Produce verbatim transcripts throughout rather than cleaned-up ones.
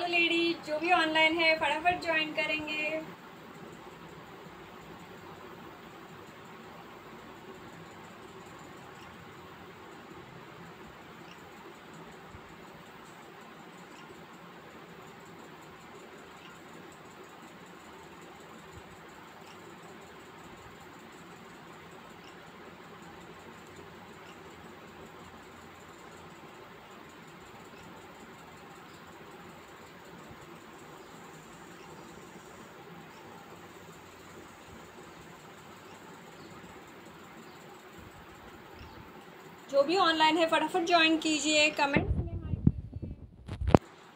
Lady, जो भी online है फटाफट ज्वाइन करेंगे। जो भी ऑनलाइन है फटाफट ज्वाइन कीजिए, कमेंट में हाय कीजिए।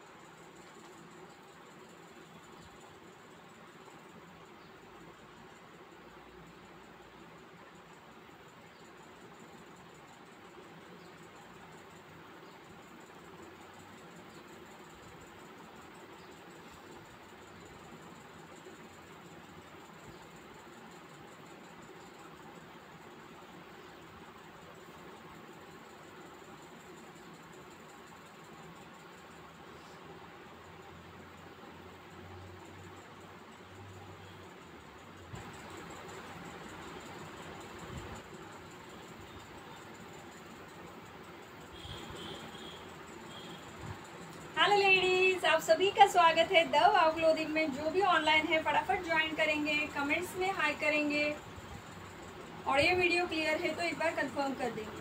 हेलो लेडीज, आप सभी का स्वागत है द वाव क्लोथिंग में। जो भी ऑनलाइन है फटाफट ज्वाइन करेंगे, कमेंट्स में हाय करेंगे और ये वीडियो क्लियर है तो एक बार कंफर्म कर देंगे।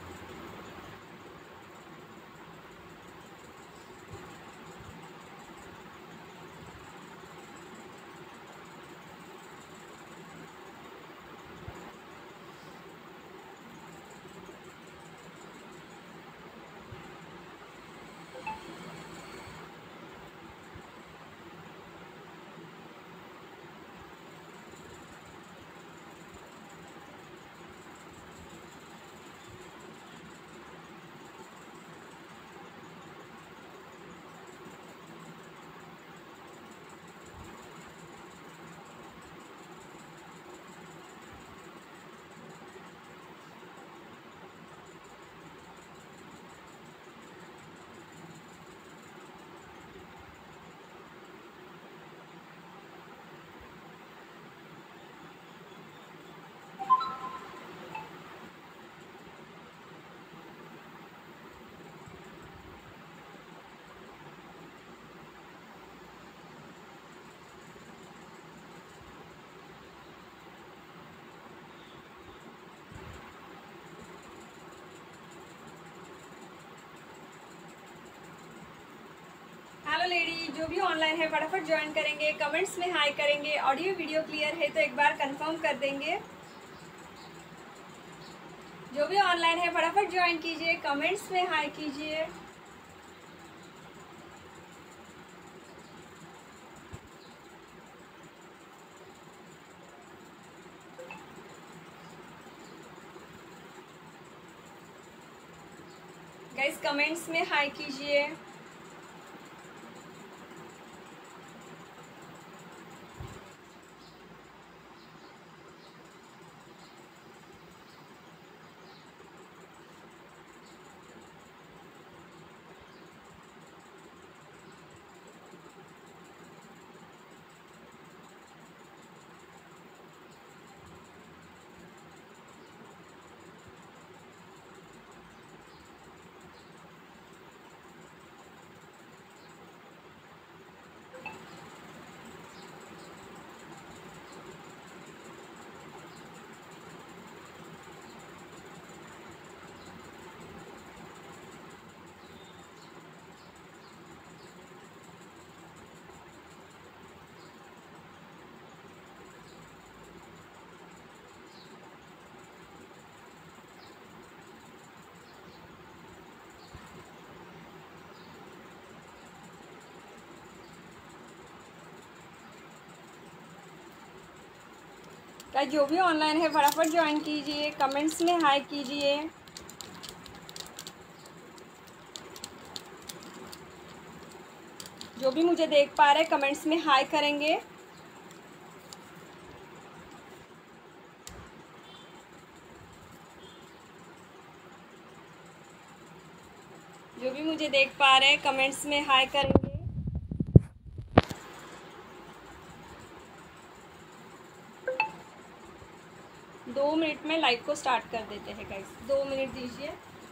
हेलो लेडी, जो भी ऑनलाइन है फटाफट ज्वाइन करेंगे, कमेंट्स में हाय करेंगे। ऑडियो वीडियो क्लियर है तो एक बार कंफर्म कर देंगे। जो भी ऑनलाइन है फटाफट ज्वाइन कीजिए, कमेंट्स में हाय कीजिए। गाइस कमेंट्स में हाय कीजिए। गाइस जो भी ऑनलाइन है फटाफट ज्वाइन कीजिए, कमेंट्स में हाय कीजिए। जो भी मुझे देख पा रहे हैं कमेंट्स में हाय करेंगे। जो भी मुझे देख पा रहे हैं कमेंट्स में हाय करेंगे। दो मिनट में लाइव को स्टार्ट कर देते हैं गाइस, दो मिनट दीजिए।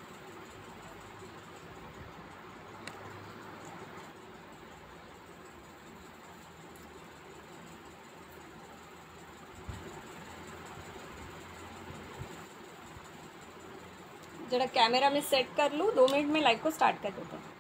जरा कैमरा में सेट कर लूँ, दो मिनट में लाइव को स्टार्ट कर देते हैं।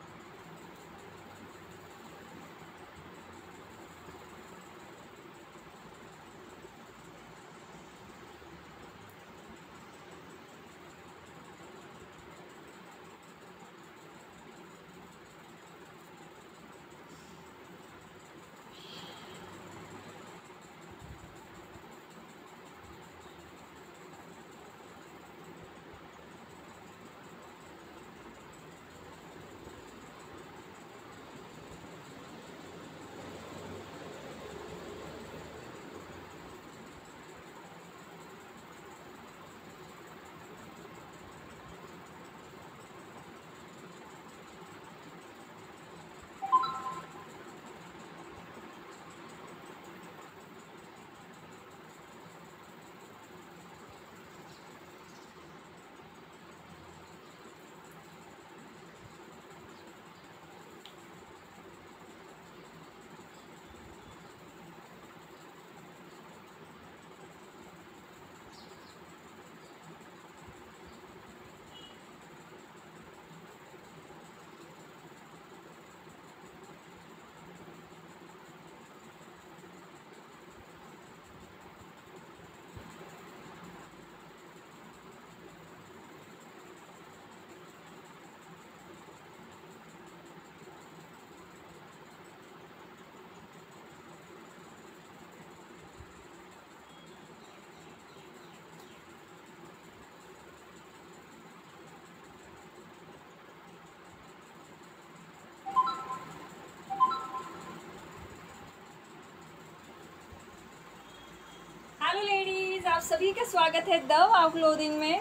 हेलो लेडीज, आप सभी का स्वागत है द वाव क्लोथिंग में।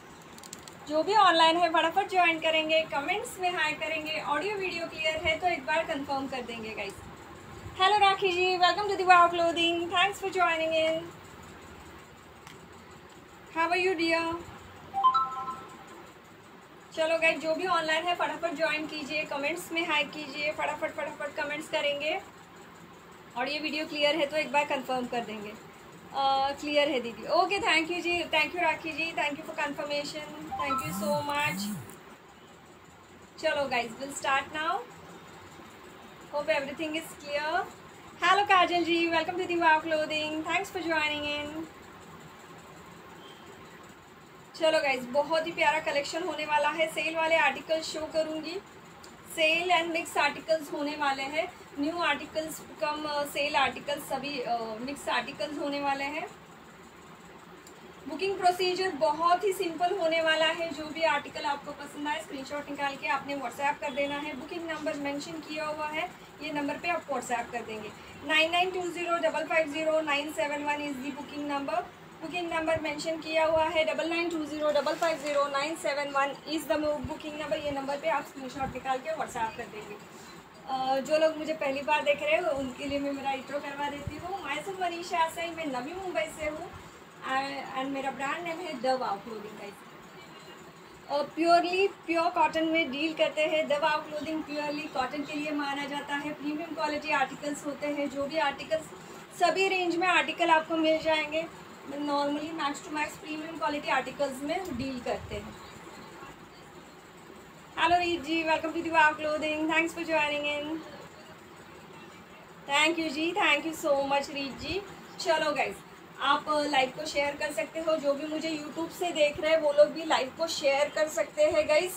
जो भी ऑनलाइन है फटाफट ज्वाइन करेंगे, कमेंट्स में हाई करेंगे। ऑडियो वीडियो क्लियर है तो एक बार कंफर्म कर देंगे guys. Hello Rakhi ji, welcome to the wow clothing, thanks for joining in. How are you dear? चलो गाइस, जो भी ऑनलाइन है फटाफट ज्वाइन कीजिए, कमेंट्स में हाई कीजिए, फटाफट फटाफट कमेंट्स करेंगे। ऑडियो वीडियो क्लियर है तो एक बार कंफर्म कर देंगे। क्लियर uh, है दीदी, ओके, थैंक यू जी, thank you Rakhi ji, thank you for confirmation, thank you so much. चलो guys, will start now, hope everything is clear. Hello Kajal ji, welcome to the wow clothing, thanks for joining in. चलो guys, बहुत ही प्यारा collection होने वाला है। Sale वाले articles show करूंगी, सेल एंड मिक्स आर्टिकल्स होने वाले हैं। New articles come sale articles, सभी मिक्स uh, आर्टिकल्स होने वाले हैं। बुकिंग प्रोसीजर बहुत ही सिंपल होने वाला है। जो भी आर्टिकल आपको पसंद आए स्क्रीनशॉट निकाल के आपने व्हाट्सएप कर देना है। बुकिंग नंबर मेंशन किया हुआ है, ये नंबर पे आप व्हाट्सएप कर देंगे। Nine nine two zero double five zero nine seven one is the booking number. Booking number mention किया हुआ है double nine two zero double five zero nine seven one is the booking number. ये number पे आप screenshot निकाल के WhatsApp कर देंगे। uh, जो लोग मुझे पहली बार देख रहे हो उनके लिए मैं मेरा इंट्रो करवा देती हूँ। मैं सिर्फ मनीषा सही, मैं नवी मुंबई से हूँ एंड मेरा ब्रांड नेम है the wow Clothing guys. Purely pure cotton में डील करते हैं। The wow Clothing purely cotton के लिए माना जाता है। प्रीमियम क्वालिटी आर्टिकल्स होते हैं। जो भी आर्टिकल्स, सभी रेंज में आर्टिकल आपको मिल जाएंगे। Normally max to max premium quality articles में डील करते हैं। Hello Reet ji, welcome to the wow clothing, thanks for joining in. Thank you जी, thank you so much Reet ji. चलो गाइज, आप लाइव को शेयर कर सकते हो। जो भी मुझे यूट्यूब से देख रहे हैं वो लोग भी लाइव को शेयर कर सकते हैं गाइज।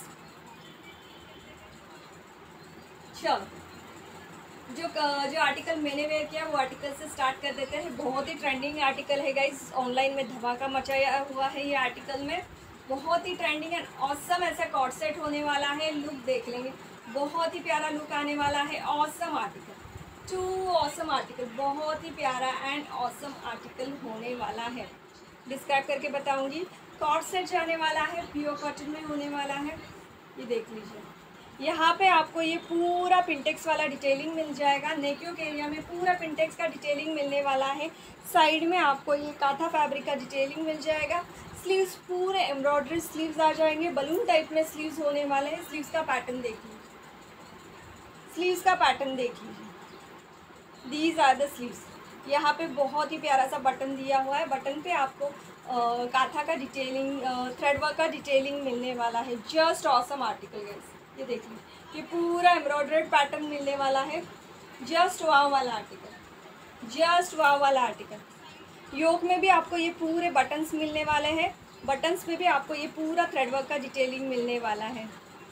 चलो, जो जो आर्टिकल मैंने वेयर किया वो आर्टिकल से स्टार्ट कर देते हैं। बहुत ही ट्रेंडिंग आर्टिकल है गाइज, ऑनलाइन में धमाका मचाया हुआ है ये आर्टिकल में। बहुत ही ट्रेंडिंग एंड ऑसम ऐसा कॉर्ड सेट होने वाला है। लुक देख लेंगे, बहुत ही प्यारा लुक आने वाला है। Awesome article, to awesome article, बहुत ही प्यारा एंड ऑसम आर्टिकल होने वाला है। डिस्क्राइब करके बताऊंगी। कॉर्ड सेट जाने वाला है, प्योर कॉटन में होने वाला है। ये देख लीजिए, यहाँ पे आपको ये पूरा पिंटेक्स वाला डिटेलिंग मिल जाएगा। नेकियों के एरिया में पूरा पिंटेक्स का डिटेलिंग मिलने वाला है। साइड में आपको ये काथा फैब्रिक का डिटेलिंग मिल जाएगा। स्लीव्स पूरे एम्ब्रॉयडरी स्लीव्स आ जाएंगे, बलून टाइप में स्लीव्स होने वाले हैं। स्लीव्स का पैटर्न देख लीजिए, स्लीव्स का पैटर्न देख लीजिए। These are the sleeves. यहाँ पे बहुत ही प्यारा सा बटन दिया हुआ है। बटन पे आपको आ, काथा का डिटेलिंग, थ्रेड वर्क का डिटेलिंग मिलने वाला है। जस्ट ऑसम आर्टिकल गाइस, ये देख लीजिए, ये पूरा एम्ब्रॉयडर्ड पैटर्न मिलने वाला है। जस्ट वाव वाला आर्टिकल, जस्ट वाव वाला आर्टिकल। योक में भी आपको ये पूरे बटन्स मिलने वाले हैं। बटन्स में भी आपको ये पूरा थ्रेड वर्क का डिटेलिंग मिलने वाला है।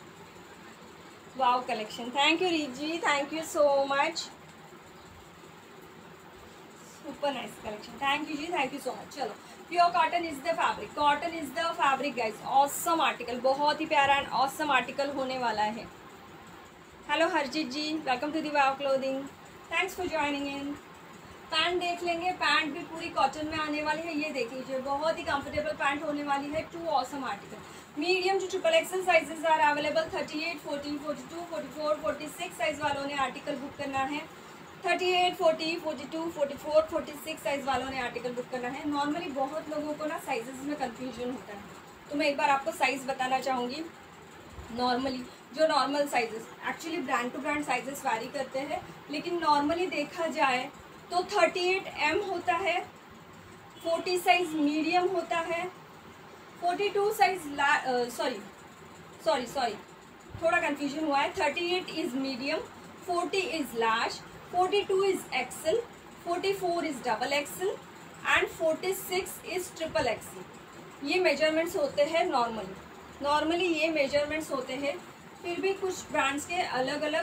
वाव collection. Thank you Reet ji, thank you so much. Super nice collection, thank you जी, थैंक यू सो मच। चलो, pure cotton is the fabric, cotton is the fabric guys. Awesome article, बहुत ही प्यारा and awesome article होने वाला है। Hello Harjeet ji, welcome to the wow clothing, thanks for joining in. Pant देख लेंगे, पैंट भी पूरी कॉटन में आने वाली है। ये देख लीजिए, बहुत ही कंफर्टेबल पैंट होने वाली है। Too awesome article. Medium to triple XL sizes are available. Thirty eight, forty, forty two, forty four, forty six size वालों ने आर्टिकल बुक करना है। Thirty eight, forty, forty two, forty four, forty six size वालों ने article book करना है। Normally बहुत लोगों को ना साइजेस में कंफ्यूजन होता है, तो मैं एक बार आपको साइज़ बताना चाहूँगी। नॉर्मली जो normal sizes, actually brand to brand sizes vary करते हैं, लेकिन नॉर्मली देखा जाए तो थर्टी एट एम होता है, फोर्टी साइज मीडियम होता है, forty two size sorry sorry sorry थोड़ा कंफ्यूजन हुआ है। Thirty eight is medium, forty is large, forty two is XL, forty four is double XL and forty six is triple XL. ये measurements होते हैं normally normally ये measurements होते हैं। फिर भी कुछ ब्रांड्स के अलग अलग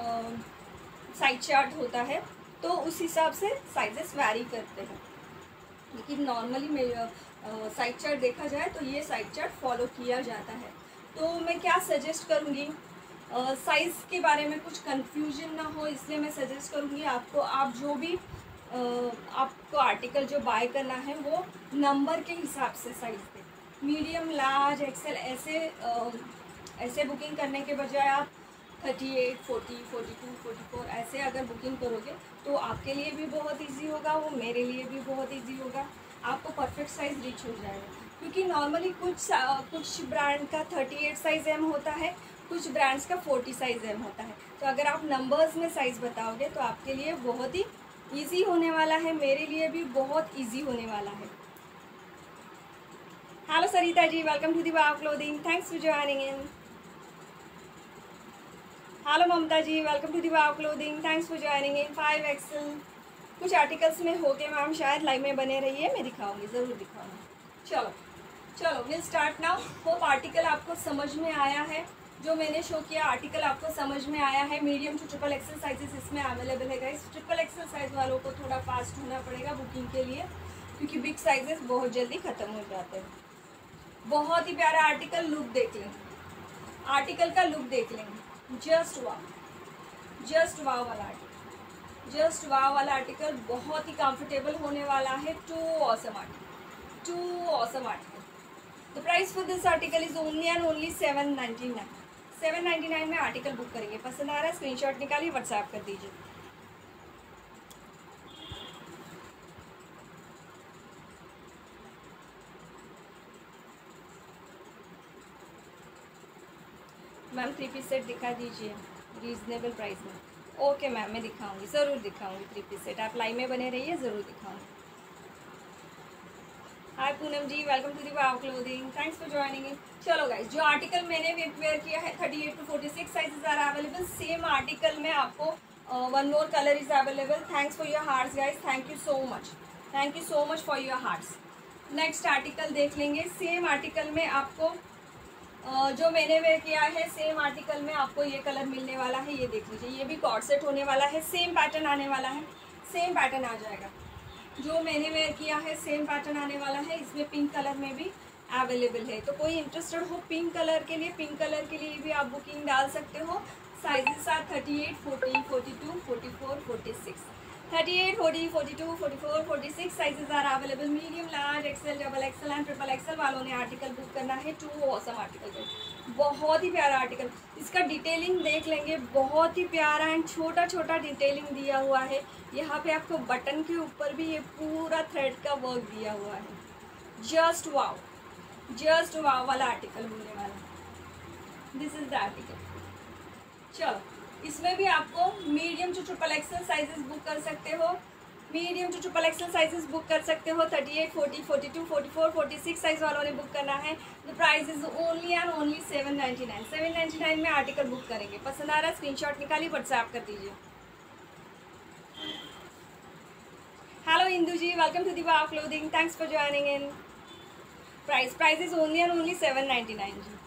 साइज चार्ट होता है, तो उस हिसाब से साइजेस वैरी करते हैं। लेकिन नॉर्मली में साइज चार्ट देखा जाए तो ये साइज चार्ट फॉलो किया जाता है। तो मैं क्या सजेस्ट करूँगी, साइज़ uh, के बारे में कुछ कंफ्यूजन ना हो, इसलिए मैं सजेस्ट करूँगी आपको, आप जो भी uh, आपको आर्टिकल जो बाय करना है वो नंबर के हिसाब से साइज़ दें। मीडियम, लार्ज, एक्सेल ऐसे uh, ऐसे बुकिंग करने के बजाय आप thirty eight, forty, forty two, forty four ऐसे अगर बुकिंग करोगे तो आपके लिए भी बहुत इजी होगा, वो मेरे लिए भी बहुत इजी होगा, आपको परफेक्ट साइज़ रीच हो जाएगा। क्योंकि नॉर्मली कुछ कुछ ब्रांड का थर्टी एट साइज़ एम होता है, कुछ ब्रांड्स का फोर्टी साइज़ एम होता है। तो अगर आप नंबर्स में साइज़ बताओगे तो आपके लिए बहुत ही ईजी होने वाला है, मेरे लिए भी बहुत ईजी होने वाला है। Hello Sarita ji, welcome to the wow clothing, thanks for joining in. Hello Mamta ji, welcome to the wow clothing, thanks for joining in. Five XL कुछ आर्टिकल्स में हो गए मैम, शायद लाइव में बने रहिए, मैं दिखाऊंगी, ज़रूर दिखाऊंगी। चलो चलो will start now. Hope article आपको समझ में आया है, जो मैंने शो किया आर्टिकल आपको समझ में आया है। Medium to triple XL sizes इसमें अवेलेबल है गाइस। ट्रिपल एक्सल साइज वालों को थोड़ा फास्ट होना पड़ेगा बुकिंग के लिए, क्योंकि बिग साइजेस बहुत जल्दी ख़त्म हो जाते हैं। बहुत ही प्यारा आर्टिकल, लुक देख लेंगे, आर्टिकल का लुक देख लेंगे। जस्ट वाव, जस्ट वाव वाला आर्टिकल, जस्ट वाव वाला आर्टिकल बहुत ही कंफर्टेबल होने वाला है। Too awesome article, to awesome article. The price for this article is only and only seven ninety nine. Seven ninety nine में article book करेंगे। पसंद आ रहा है स्क्रीनशॉट निकालिए, व्हाट्सएप कर दीजिए। मैम थ्री पीस सेट दिखा दीजिए रीजनेबल प्राइस में। ओके मैम, मैं दिखाऊंगी, ज़रूर दिखाऊंगी थ्री पीस सेट। आप लाइव में बने रहिए, ज़रूर दिखाऊंगी। Hi Poonam ji, welcome to the wow clothing, thanks for joining in. चलो गाइस, जो आर्टिकल मैंने वेयर किया है thirty eight to forty six sizes are available. Same article में आपको one more colour is available. Thanks for your hearts guys, thank you so much, thank you so much for your hearts. Next article देख लेंगे। Same article में आपको Uh, जो मैंने wear किया है, सेम आर्टिकल में आपको ये कलर मिलने वाला है। ये देख लीजिए, ये भी कॉर्ड सेट होने वाला है, सेम पैटर्न आने वाला है, सेम पैटर्न आ जाएगा। जो मैंने वेयर किया है सेम पैटर्न आने वाला है। इसमें पिंक कलर में भी अवेलेबल है, तो कोई इंटरेस्टेड हो पिंक कलर के लिए, पिंक कलर के लिए भी आप बुकिंग डाल सकते हो। Sizes are thirty eight, forty, forty two, forty four, forty six. Thirty eight, forty, forty two, forty four, forty six sizes are available. Medium, large, XL, double XL and triple XL वालों ने article book करना है। Too awesome article, बहुत ही प्यारा article. इसका detailing देख लेंगे, बहुत ही प्यारा एंड छोटा छोटा डिटेलिंग दिया हुआ है। यहाँ पे आपको बटन के ऊपर भी ये पूरा थ्रेड का वर्क दिया हुआ है। जस्ट वाओ, जस्ट वाओ वाला आर्टिकल होने वाला। This is the article. चलो, इसमें भी आपको medium to triple XL sizes book कर सकते हो। Medium to triple XL sizes book कर सकते हो। Thirty eight, forty, forty two, forty four, forty six size वालों ने बुक करना है। The price is only and only seven ninety nine. Seven ninety nine में आर्टिकल बुक करेंगे। पसंद आ रहा है, स्क्रीनशॉट निकालिए, व्हाट्सएप कर दीजिए। Hello Indu ji, welcome to the wow clothing, thanks for joining in. Price price is only and only seven ninety nine जी।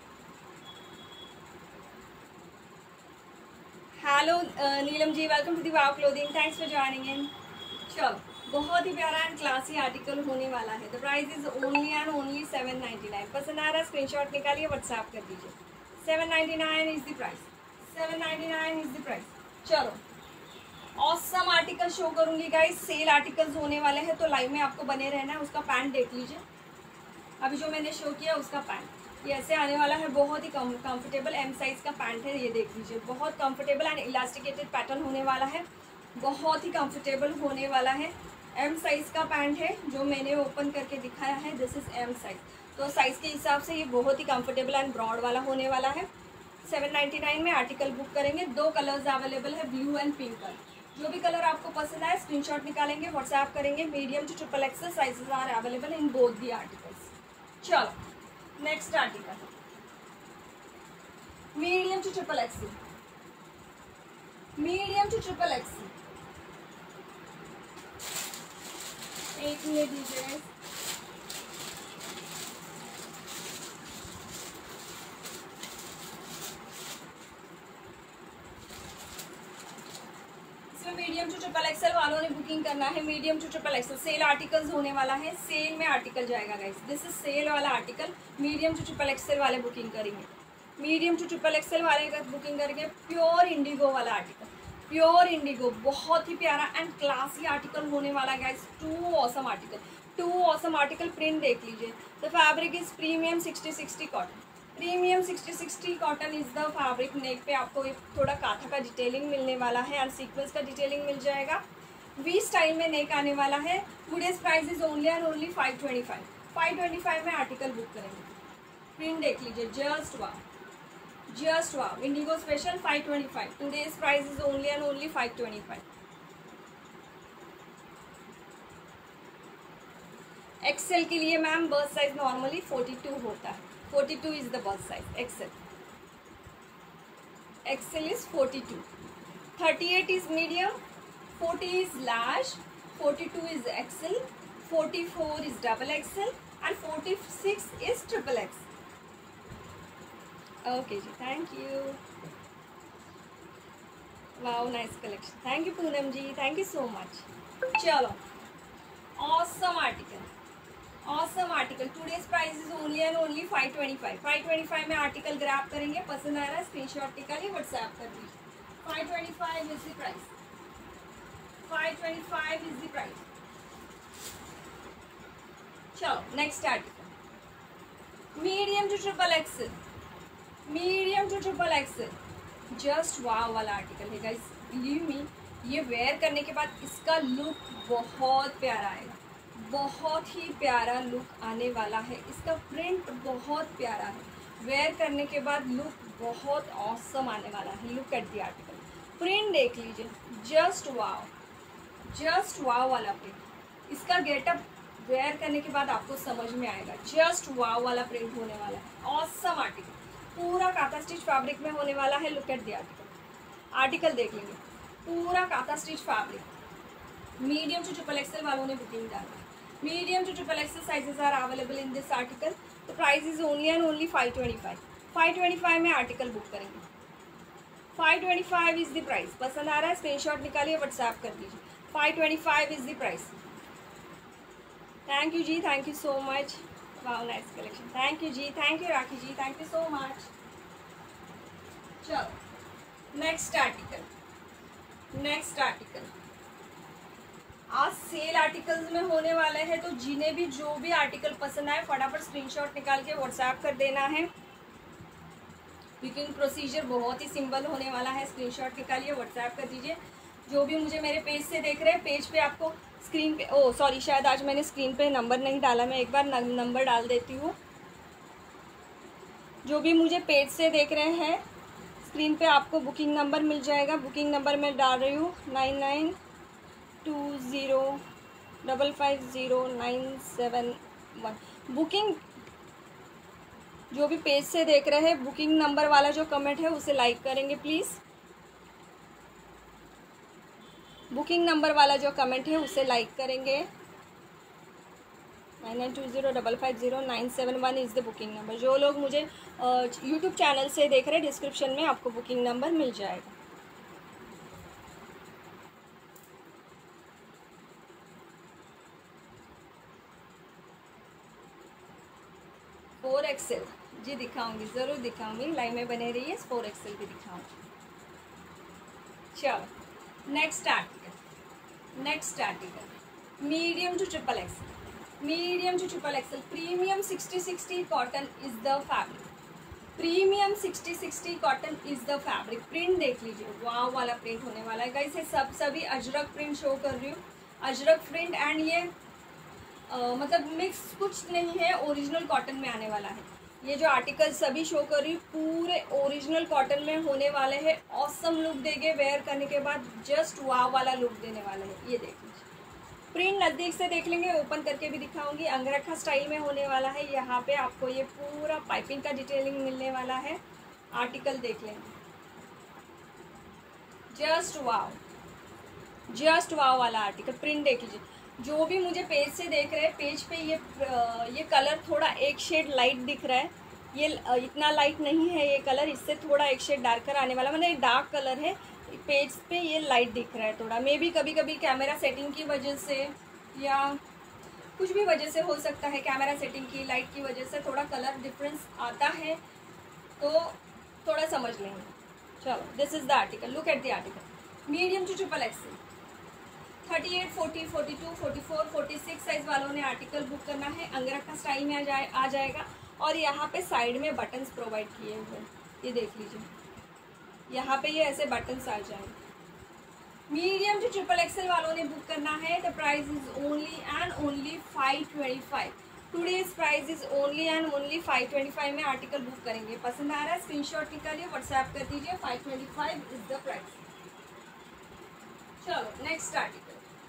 Hello Neelam ji, welcome to the wow clothing, thanks for joining in. चलो, बहुत ही प्यारा and classy article होने वाला है। The price is only and only seven ninety nine. पसंद आ रहा है, स्क्रीनशॉट निकालिए, व्हाट्सएप कर दीजिए। Seven ninety nine is the price. Seven ninety nine is the price. चलो, ऑसम आर्टिकल शो करूंगी गाइस। सेल आर्टिकल्स होने वाले हैं, तो लाइव में आपको बने रहना है। उसका पैंट देख लीजिए, अभी जो मैंने शो किया उसका पैंट ये ऐसे आने वाला है। बहुत ही कम कंफर्टेबल एम साइज का पैंट है, ये देख लीजिए। बहुत कंफर्टेबल एंड इलास्टिकेटेड पैटर्न होने वाला है। बहुत ही कंफर्टेबल होने वाला है। एम साइज का पैंट है जो मैंने ओपन करके दिखाया है। दिस इज एम साइज, तो साइज के हिसाब से ये बहुत ही कंफर्टेबल एंड ब्रॉड वाला होने वाला है। सेवन नाइन्टी नाइन में आर्टिकल बुक करेंगे। दो कलर्स अवेलेबल है, ब्लू एंड पिंक कलर। जो भी कलर आपको पसंद आए स्क्रीनशॉट निकालेंगे, व्हाट्सएप करेंगे। Medium to triple XL sizes are available in both the articles. चलो, next article medium to triple XL. Medium to triple XL, एक मिनट दीजिए। मीडियम टू ट्रिपल एक्सेल वालों ने बुकिंग करना है। Medium to triple XL sale articles होने वाला है। सेल में आर्टिकल जाएगा गाइस। दिस इज सेल वाला article. Medium to triple XL वाले बुकिंग करेंगे। मीडियम टू ट्रिपल एक्सेल वाले का बुकिंग करेंगे। प्योर इंडिगो वाला आर्टिकल, प्योर इंडिगो, बहुत ही प्यारा एंड क्लासी आर्टिकल होने वाला है guys. To awesome article, to awesome article. Print देख लीजिए। The fabric is premium sixty sixty cotton. Premium sixty sixty cotton is the fabric. Neck पे आपको एक थोड़ा काथा का डिटेलिंग मिलने वाला है और सीक्वेंस का डिटेलिंग मिल जाएगा। वी स्टाइल में नेक आने वाला है। Today's price is only and only five twenty five. Five twenty five में आर्टिकल बुक करेंगे। प्रिंट देख लीजिए, just wow, just wow. Indigo special five twenty five. Today's price is only and only five twenty five. XL के लिए ma'am bust size normally forty two होता है। Forty two is the bust size XL. XL is forty two. Thirty eight is medium, forty is large, forty two is XL, forty four is double XL and forty six is triple X. Okay जी, thank you. Wow, nice collection. Thank you Poonam ji, thank you so much. चलो, awesome article, awesome article. Today's price is only and only five twenty five. Five twenty five में article grab करेंगे। पसंद आ रहा है, screenshot निकालिए, WhatsApp कर दीजिए। Five twenty five is the price. Five twenty five is the price. चलो, next article medium to triple XL. Medium to triple XL, just wow वाला आर्टिकल है गाइस। बिलीव मी, ये वेयर करने के बाद इसका लुक बहुत प्यारा आएगा। बहुत ही प्यारा लुक आने वाला है। इसका प्रिंट बहुत प्यारा है। वेयर करने के बाद लुक बहुत ऑसम आने वाला है। Look at the article. Print देख लीजिए, जस्ट वाव, जस्ट वाव वाला प्रिंट। इसका गेटअप वेयर करने के बाद आपको समझ में आएगा। जस्ट वाव वाला प्रिंट होने वाला है। ऑसम आर्टिकल, पूरा काथा स्टिच फैब्रिक में होने वाला है। Look at the article. Article देख लेंगे, पूरा kantha stitch fabric. Medium to triple XL वालों ने बुकिंग डाला। Medium to triple XL sizes are available in this article. The price is only and only five twenty five. Five twenty five में article book करेंगे। Five twenty five is the price. पसंद आ रहा है, screenshot निकालिए, WhatsApp कर दीजिए। Five twenty five is the price. Thank you जी, thank you so much. Wow, nice collection. Thank you जी, thank you Rakhi ji, thank you so much. चलो, नेक्स्ट आर्टिकल, नेक्स्ट आर्टिकल आज सेल आर्टिकल्स में होने वाले हैं, तो जिन्हें भी जो भी आर्टिकल पसंद आए फटाफट स्क्रीनशॉट निकाल के व्हाट्सएप कर देना है। बुकिंग प्रोसीजर बहुत ही सिंपल होने वाला है। स्क्रीनशॉट निकालिए, व्हाट्सएप कर दीजिए। जो भी मुझे मेरे पेज से देख रहे हैं, पेज पे आपको स्क्रीन पे, ओ सॉरी शायद आज मैंने स्क्रीन पे नंबर नहीं डाला, मैं एक बार नंबर डाल देती हूँ। जो भी मुझे पेज से देख रहे हैं, स्क्रीन पे आपको बुकिंग नंबर मिल जाएगा। बुकिंग नंबर मैं डाल रही हूँ nine nine two zero double five zero nine seven one. Booking जो भी पेज से देख रहे हैं, बुकिंग नंबर वाला जो कमेंट है उसे लाइक करेंगे प्लीज़। बुकिंग नंबर वाला जो कमेंट है उसे लाइक करेंगे। Nine nine two zero double five zero nine seven one is the booking number. जो लोग मुझे यूट्यूब चैनल से देख रहे हैं, डिस्क्रिप्शन में आपको बुकिंग नंबर मिल जाएगा। फोर एक्सेल जी दिखाऊंगी, ज़रूर दिखाऊंगी, लाइव में बने रहिए। फोर एक्सेल भी दिखाऊंगी। चलो next article, next article medium to triple XL. Medium to triple XL premium sixty sixty cotton is the fabric. Premium sixty sixty cotton is the fabric. Print देख लीजिए, वाव वाला print होने वाला है guys. ये सब सभी अजरक प्रिंट शो कर रही हूँ, अजरक प्रिंट। एंड ये Uh, मतलब मिक्स कुछ नहीं है, ओरिजिनल कॉटन में आने वाला है। ये जो आर्टिकल सभी शो कर रही हूँ पूरे ओरिजिनल कॉटन में होने वाले हैं। ऑसम लुक देंगे, वेयर करने के बाद जस्ट वाव वाला लुक देने वाले हैं। ये देख लीजिए, प्रिंट नज़दीक से देख लेंगे, ओपन करके भी दिखाऊंगी। अंगरखा स्टाइल में होने वाला है। यहाँ पे आपको ये पूरा पाइपिंग का डिटेलिंग मिलने वाला है। आर्टिकल देख लेंगे, जस्ट वाव, जस्ट वाव वाला आर्टिकल। प्रिंट देख लीजिए। जो भी मुझे पेज से देख रहे हैं, पेज पे ये ये कलर थोड़ा एक शेड लाइट दिख रहा है। ये इतना लाइट नहीं है ये कलर, इससे थोड़ा एक शेड डार्कर आने वाला, मतलब डार्क कलर है। पेज पे ये लाइट दिख रहा है थोड़ा, मे भी कभी कभी कैमरा सेटिंग की वजह से या कुछ भी वजह से हो सकता है। कैमरा सेटिंग की, लाइट की वजह से थोड़ा कलर डिफरेंस आता है, तो थोड़ा समझ लेंगे। चलो, this is the article, look at the article. Medium to triple XL, thirty eight, forty, forty two, forty four, forty six size वालों ने आर्टिकल बुक करना है। अंगरखा स्टाइल में आ जाए आ जाएगा। और यहाँ पे साइड में बटन्स प्रोवाइड किए हुए हैं, ये देख लीजिए। यहाँ पे ये ऐसे बटन्स आ जाएंगे। मीडियम टू ट्रिपल एक्सेल वालों ने बुक करना है। The price is only and only five twenty five. Today's price is only and only five twenty five में आर्टिकल बुक करेंगे। पसंद आ रहा है स्क्रीनशॉट निकालिए, व्हाट्सएप कर दीजिए। Five twenty five is the price. चलो नेक्स्ट आर्टिकल,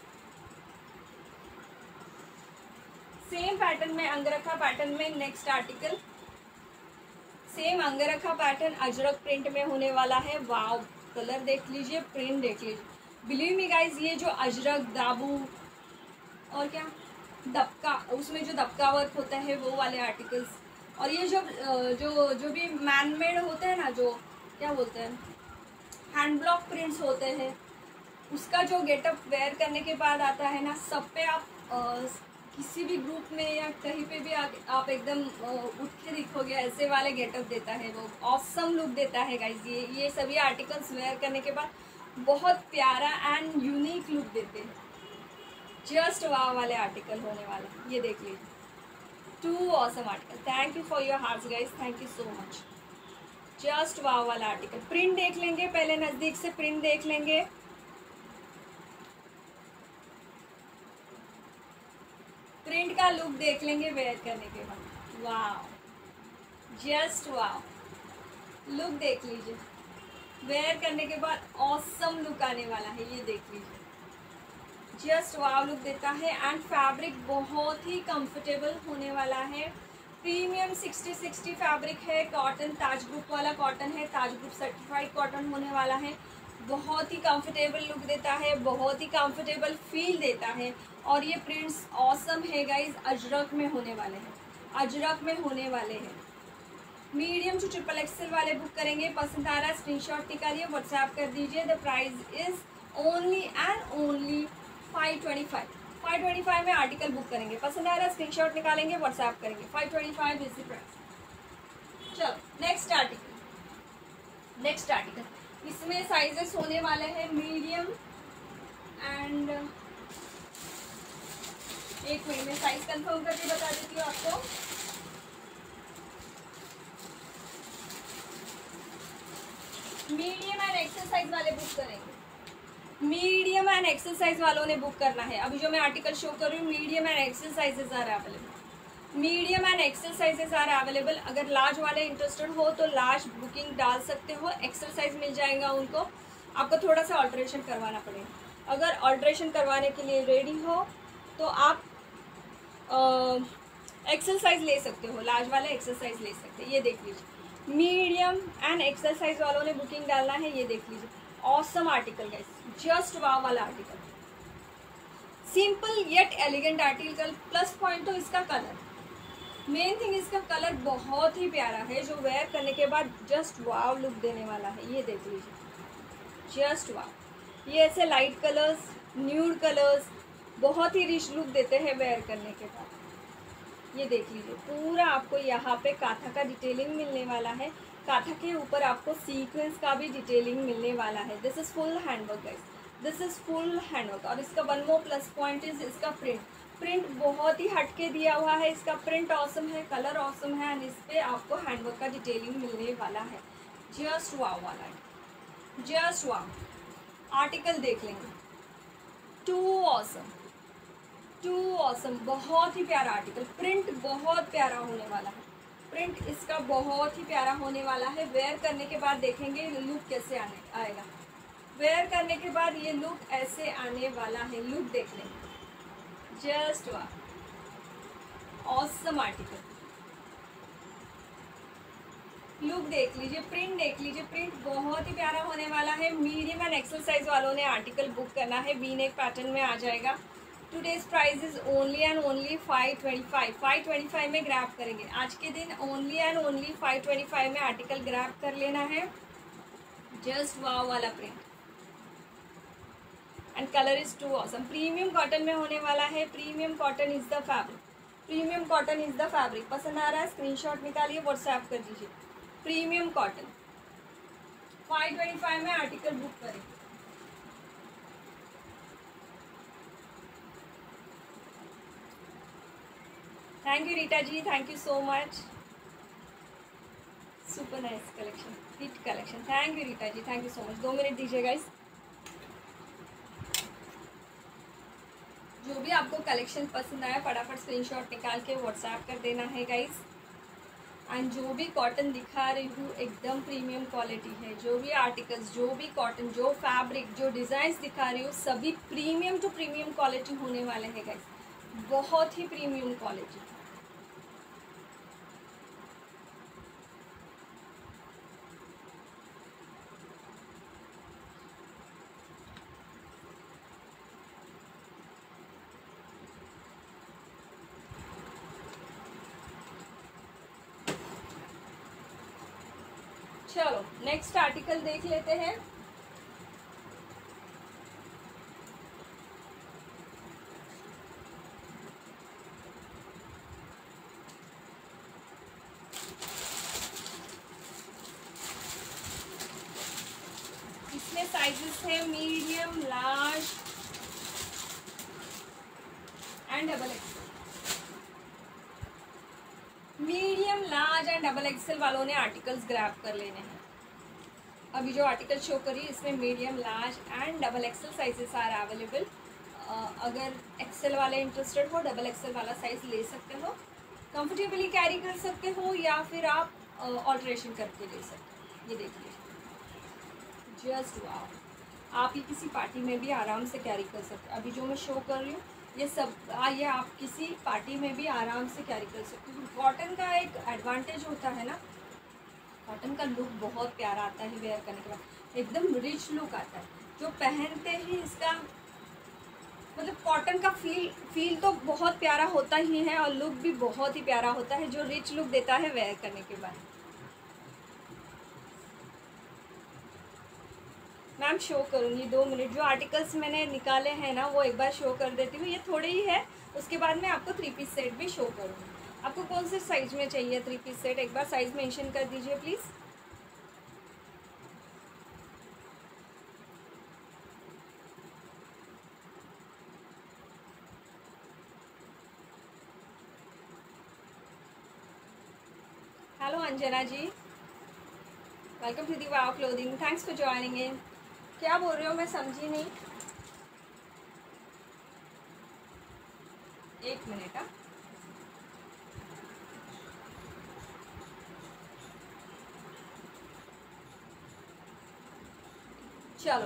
सेम पैटर्न में, अंगरखा पैटर्न में next article. Same angrakha pattern Ajrak print में होने वाला है। वाव, कलर देख लीजिए, प्रिंट देख लीजिए। बिलीव मी गाइज, ये जो अजरक, दाबू और क्या दबका, उसमें जो दबका वर्क होता है वो वाले आर्टिकल्स, और ये जो जो जो भी मैन मेड होते हैं ना, जो क्या बोलते हैं, हैंड ब्लॉक प्रिंट्स होते हैं, उसका जो गेटअप वेयर करने के बाद आता है ना, सब पे आप आ, किसी भी ग्रुप में या कहीं पे भी आ, आप एकदम उठ के दिखोगे, ऐसे वाले गेटअप देता है वो। ऑसम लुक देता है गाइज। ये ये सभी आर्टिकल्स वेयर करने के बाद बहुत प्यारा एंड यूनिक लुक देते हैं। जस्ट वाव वाले आर्टिकल होने वाला, ये देख लीजिए। Too awesome article. Thank you for your hearts guys, thank you so much. Just wow वाला आर्टिकल। प्रिंट देख लेंगे पहले, नज़दीक से प्रिंट देख लेंगे। प्रिंट का लुक देख लेंगे वेयर करने के बाद। वाव, जस्ट वाव, लुक देख लीजिए। वेयर करने के बाद ऑसम लुक आने वाला है, ये देख लीजिए। जस्ट वाव लुक देता है। एंड फैब्रिक बहुत ही कंफर्टेबल होने वाला है। प्रीमियम सिक्सटी सिक्सटी फैब्रिक है। कॉटन ताज ग्रुप वाला कॉटन है, ताज ग्रुप सर्टिफाइड कॉटन होने वाला है। बहुत ही कंफर्टेबल लुक देता है, बहुत ही कंफर्टेबल फील देता है। और ये प्रिंट्स ऑसम है गाइज, अजरक में होने वाले हैं, अजरक में होने वाले हैं। मीडियम टू ट्रिपल एक्सेल वाले बुक करेंगे। पसंद आ रहा है स्क्रीनशॉट निकालिए, व्हाट्सएप कर दीजिए। The price is only and only five twenty five. Five twenty five में आर्टिकल बुक करेंगे। पसंद आ रहा है स्क्रीनशॉट निकालेंगे, व्हाट्सएप करेंगे। Five twenty five is the price. चलो नेक्स्ट आर्टिकल, नेक्स्ट आर्टिकल। इसमें साइजेस होने वाले हैं मीडियम एंड एक मिनट में साइज कंफर्म करके बता देती हूँ आपको। मीडियम एंड एक्सेल साइज वाले बुक करेंगे। मीडियम एंड एक्सेल साइज वालों ने बुक करना है। अभी जो मैं आर्टिकल शो कर रही हूँ, medium and XL sizes are available. Medium and XL sizes are available. अगर लार्ज वाले इंटरेस्टेड हो तो लार्ज बुकिंग डाल सकते हो, एक्सेल साइज मिल जाएगा उनको। आपको थोड़ा सा ऑल्ट्रेशन करवाना पड़ेगा। अगर ऑल्ट्रेशन करवाने के लिए रेडी हो तो आप एक्सेल साइज ले सकते हो, लार्ज वाले एक्सेल साइज ले सकते हैं। ये देख लीजिए, मीडियम एंड एक्सेल साइज वालों ने बुकिंग डालना है। ये देख लीजिए, awesome article guys, just wow वाला article, simple yet elegant article. Plus point तो इसका कलर, मेन थिंग इसका कलर बहुत ही प्यारा है, जो वेयर करने के बाद जस्ट वाव लुक देने वाला है। ये देख लीजिए, जस्ट वाव। ये ऐसे लाइट कलर्स, न्यूड कलर्स बहुत ही रिच लुक देते हैं वेयर करने के बाद। ये देख लीजिए, पूरा आपको यहाँ पे काथा का डिटेलिंग मिलने वाला है। काथा के ऊपर आपको सीक्वेंस का भी डिटेलिंग मिलने वाला है। This is full handwork guys, this is full handwork. और इसका one more plus point is इसका प्रिंट। प्रिंट बहुत ही हटके दिया हुआ है, इसका प्रिंट ऑसम है, कलर ऑसम है, एंड इस पे आपको हैंडवर्क का डिटेलिंग मिलने वाला है। जस्ट वाव वाला है, जस्ट वाव। आर्टिकल देख लेंगे, टू ऑसम, टू ऑसम, बहुत ही प्यारा आर्टिकल। प्रिंट बहुत प्यारा होने वाला है, प्रिंट इसका बहुत ही प्यारा होने वाला है। वेयर करने के बाद देखेंगे लुक कैसे आने आएगा। वेयर करने के बाद ये लुक ऐसे आने वाला है। लुक देख लेंगे, जस्ट वाह, ऑसम आर्टिकल। लुक देख लीजिए, प्रिंट देख लीजिए, प्रिंट बहुत ही प्यारा होने वाला है। मीडियम एंड एक्सेल साइज वालों ने आर्टिकल बुक करना है। वी नेक पैटर्न में आ जाएगा। Today's price is only and only five twenty five. Five twenty five में ग्रैब करेंगे आज के दिन। Only and only five twenty five में आर्टिकल ग्रैब कर लेना है। जस्ट वाव वाला print and colour is too awesome. Premium cotton में होने वाला है। Premium cotton is the fabric, premium cotton is the fabric. पसंद आ रहा है स्क्रीनशॉट निकालिए, व्हाट्सएप कर दीजिए। Premium cotton five twenty five में आर्टिकल बुक करें। Thank you Rita ji, thank you so much. Super nice collection, hit collection. Thank you Rita ji, thank you so much. दो मिनट दीजिए गाइस। जो भी आपको कलेक्शन पसंद आया फटाफट स्क्रीनशॉट निकाल के व्हाट्सएप कर देना है गाइस। एंड जो भी कॉटन दिखा रही हूँ एकदम प्रीमियम क्वालिटी है। जो भी आर्टिकल्स, जो भी कॉटन, जो फैब्रिक, जो डिज़ाइंस दिखा रही हूँ सभी प्रीमियम टू प्रीमियम क्वालिटी होने वाले हैं गाइस, बहुत ही प्रीमियम क्वालिटी। चलो नेक्स्ट आर्टिकल देख लेते हैं। इसमें साइजेस है medium, large and double XL. Medium, large and double XL वालों ने आर्टिकल्स ग्रैब कर लेने हैं। अभी जो आर्टिकल शो करी इसमें medium, large and double XL sizes are available. अगर एक्सेल वाले इंटरेस्टेड हो डबल एक्सेल वाला साइज ले सकते हो, कंफर्टेबली कैरी कर सकते हो, या फिर आप ऑल्ट्रेशन करके ले सकते हो। ये देखिए, जस्ट वाओ, आप ये किसी पार्टी में भी आराम से कैरी कर सकते हो। अभी जो मैं शो कर रही हूँ ये सब आ, ये आप किसी पार्टी में भी आराम से कैरी कर सकते हो। कॉटन का एक एडवांटेज होता है ना, कॉटन का लुक बहुत प्यारा आता है वेयर करने के बाद, एकदम रिच लुक आता है। जो पहनते ही इसका मतलब कॉटन का फील फील तो बहुत प्यारा होता ही है, और लुक भी बहुत ही प्यारा होता है, जो रिच लुक देता है वेयर करने के बाद। मैम शो करूँगी, दो मिनट। जो आर्टिकल्स मैंने निकाले हैं ना वो एक बार शो कर देती हूँ। ये थोड़े ही है, उसके बाद मैं आपको थ्री पीस सेट भी शो करूँगी। आपको कौन से साइज में चाहिए थ्री पीस सेट, एक बार साइज मेंशन कर दीजिए please. Hello Anjana ji, welcome to the wow clothing, thanks for joining in. क्या बोल रहे हो मैं समझी नहीं, एक मिनट। हाँ चलो,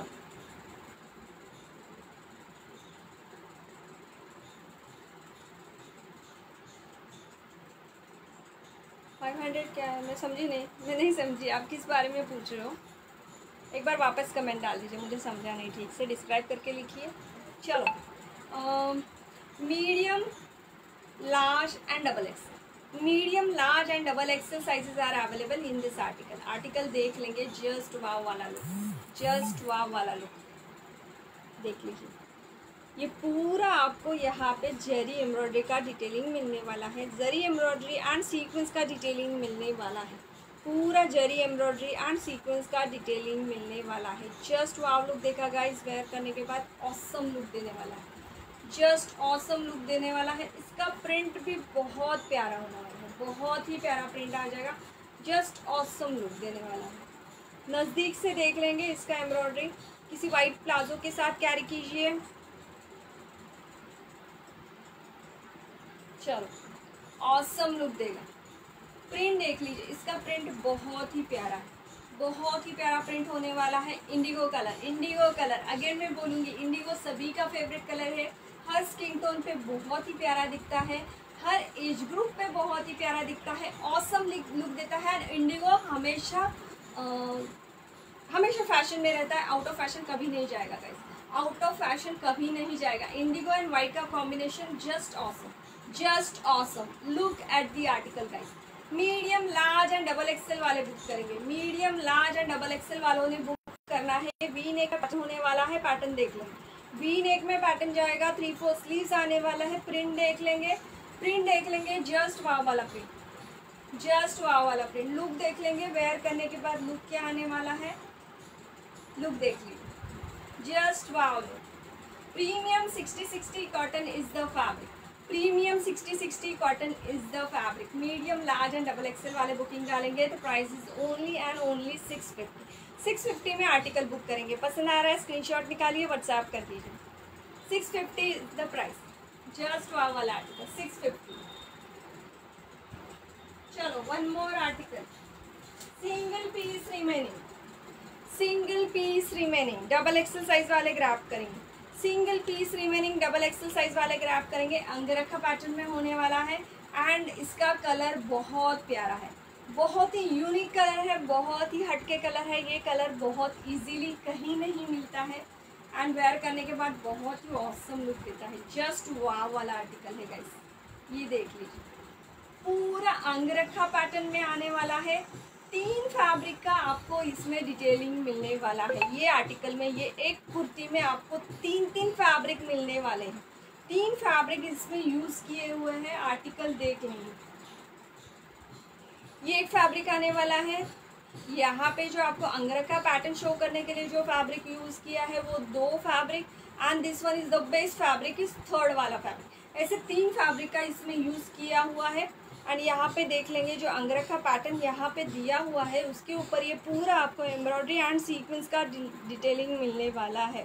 फाइव हंड्रेड क्या है, मैं समझी नहीं, मैं नहीं समझी आप किस बारे में पूछ रहे हो। एक बार वापस कमेंट डाल दीजिए, मुझे समझा नहीं ठीक से, डिस्क्राइब करके लिखिए। चलो, medium, large and double XL, medium large and double XL sizes are available in this article. Article देख लेंगे, जस्ट वाव वाला लुक, जस्ट वाव वाला लुक देख लीजिए। ये पूरा आपको यहाँ पे जरी एम्ब्रॉयडरी का डिटेलिंग मिलने वाला है, जरी एम्ब्रॉयडरी एंड सीक्वेंस का डिटेलिंग मिलने वाला है, पूरा जरी एम्ब्रॉयडरी एंड सीक्वेंस का डिटेलिंग मिलने वाला है। जस्ट वाव लुक देखा गाइस, वेयर करने के बाद ऑसम लुक देने वाला है, जस्ट ऑसम लुक देने वाला है। इसका प्रिंट भी बहुत प्यारा होने वाला है, बहुत ही प्यारा प्रिंट आ जाएगा, जस्ट ऑसम लुक देने वाला है। नज़दीक से देख लेंगे इसका एम्ब्रॉयडरी, किसी वाइट प्लाजो के साथ कैरी कीजिए। चलो, ऑसम लुक देगा। प्रिंट देख लीजिए, इसका प्रिंट बहुत ही प्यारा है, बहुत ही प्यारा प्रिंट होने वाला है। Indigo colour, indigo colour again मैं बोलूँगी, इंडिगो सभी का फेवरेट कलर है, हर स्किन टोन पे बहुत ही प्यारा दिखता है, हर एज ग्रुप पे बहुत ही प्यारा दिखता है, ऑसम लुक देता है। इंडिगो हमेशा आ, हमेशा फैशन में रहता है, आउट ऑफ फैशन कभी नहीं जाएगा गाइस, आउट ऑफ फैशन कभी नहीं जाएगा। इंडिगो एंड वाइट का combination just awesome, just awesome. Look at the article guys. Medium, large and double XL वाले बुक करेंगे, medium, large and double XL वालों ने बुक करना है। वी नेक का पैटर्न होने वाला है, पैटर्न देख लेंगे, वी नेक में पैटर्न जाएगा, थ्री फोर स्लीव्स आने वाला है। प्रिंट देख लेंगे, प्रिंट देख लेंगे, जस्ट वाव वाला प्रिंट, जस्ट वाव वाला प्रिंट। लुक देख लेंगे, वेयर करने के बाद लुक क्या आने वाला है, लुक देख लीजिए, just wow look. Premium sixty sixty cotton is the fabric, premium sixty sixty cotton is the fabric. Medium, large and double XL वाले बुकिंग डालेंगे तो price is only and only six fifty. Six fifty में article book करेंगे। पसंद आ रहा है screenshot निकालिए, व्हाट्सएप कर दीजिए। Six fifty is the price, just wow वाला आर्टिकल सिक्स फिफ्टी। चलो, one more article, single piece remaining, single piece remaining, double XL size वाले ग्रैब करेंगे, single piece remaining double XL size वाले grab करेंगे। Angrakha pattern में होने वाला है एंड इसका कलर बहुत प्यारा है, बहुत ही यूनिक कलर है, बहुत ही हटके कलर है। ये कलर बहुत इजीली कहीं नहीं मिलता है एंड वेयर करने के बाद बहुत ही ऑसम लुक देता है। जस्ट वाव वाला आर्टिकल है गाइस, ये देख लीजिए, पूरा अंगरखा पैटर्न में आने वाला है। तीन फैब्रिक का आपको इसमें डिटेलिंग मिलने वाला है। ये आर्टिकल में, ये एक कुर्ती में आपको तीन तीन फैब्रिक मिलने वाले हैं, तीन फैब्रिक इसमें यूज किए हुए हैं। आर्टिकल देख लेंगे, ये एक फैब्रिक आने वाला है। यहाँ पे जो आपको अंगरखा पैटर्न शो करने के लिए जो फैब्रिक यूज किया है वो दो fabric, and this one is the best fabric is third वाला फैब्रिक। ऐसे तीन फैब्रिक का इसमें यूज किया हुआ है। एंड यहाँ पे देख लेंगे जो अंगरखा पैटर्न यहाँ पे दिया हुआ है उसके ऊपर ये पूरा आपको एम्ब्रॉयडरी एंड सीक्वेंस का डिटेलिंग मिलने वाला है।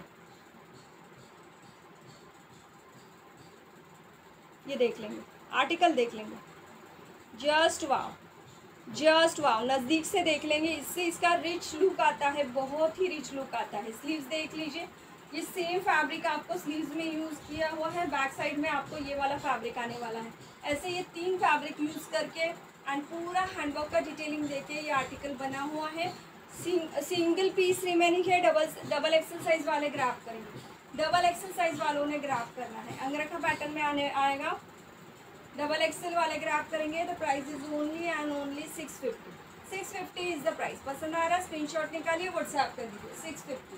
ये देख लेंगे, आर्टिकल देख लेंगे, जस्ट वाव, जस्ट वाव। नज़दीक से देख लेंगे, इससे इसका रिच लुक आता है, बहुत ही रिच लुक आता है। स्लीव्स देख लीजिए, ये सेम फैब्रिक आपको स्लीव्स में यूज़ किया हुआ है। बैक साइड में आपको ये वाला फैब्रिक आने वाला है। ऐसे ये तीन फैब्रिक यूज़ करके एंड पूरा हैंडवर्क का डिटेलिंग देके ये आर्टिकल बना हुआ है। सिंग, सिंगल पीस रिमेनिंग है। डबल डबल एक्सल साइज वाले ग्राफ करेंगे, डबल एक्सल साइज वालों ने ग्राफ करना है। अंगरखा पैटर्न में आने आएगा, डबल एक्सल वाले ग्राफ करेंगे तो price is only and only six fifty. Six fifty is the price. पसंद आ रहा है स्क्रीनशॉट निकालिए, व्हाट्सएप कर दीजिए। Six fifty.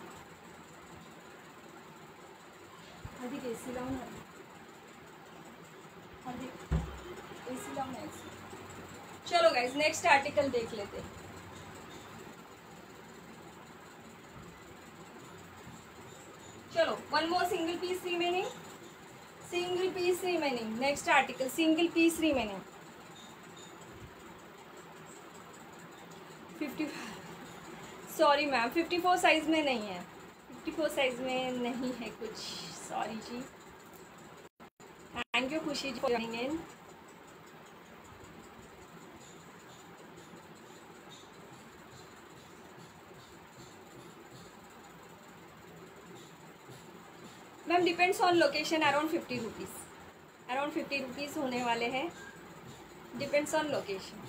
अधिक ए सी लाओ ना, अधिक ए सी लाओ ना। चलो गाइज, नेक्स्ट आर्टिकल देख लेते हैं। चलो, one more single piece remaining, single piece remaining. Next article, single piece remaining. Fifty sorry ma'am, fifty four size में नहीं है, फिफ्टी फोर साइज़ में नहीं है कुछ, sorry ji. Thank you Khushi ji for joining in. Ma'am depends on location, around fifty rupees, around fifty rupees होने वाले हैं, डिपेंड्स ऑन लोकेशन।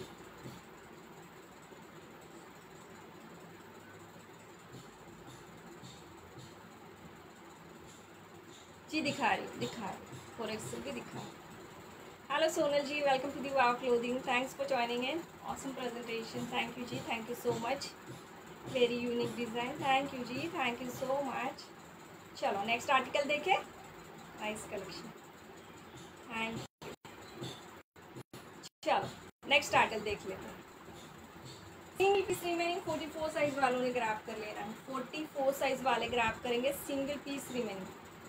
जी दिखा रही हूँ, दिखा रही हूँ, फोर एक्सल भी दिखा रही हूँ। Hello Sonal ji, welcome to the wow clothing, thanks for joining in, awesome presentation, thank you जी, thank you so much, very unique design, thank you जी, थैंक यू सो मच। चलो नेक्स्ट आर्टिकल देखें, nice collection, thank you. चलो next article देख लेते हैं। Single piece remaining forty four size वालों ने ग्रैब कर लेना है, फोर्टी फोर साइज वाले ग्रैब करेंगे, single piece remaining,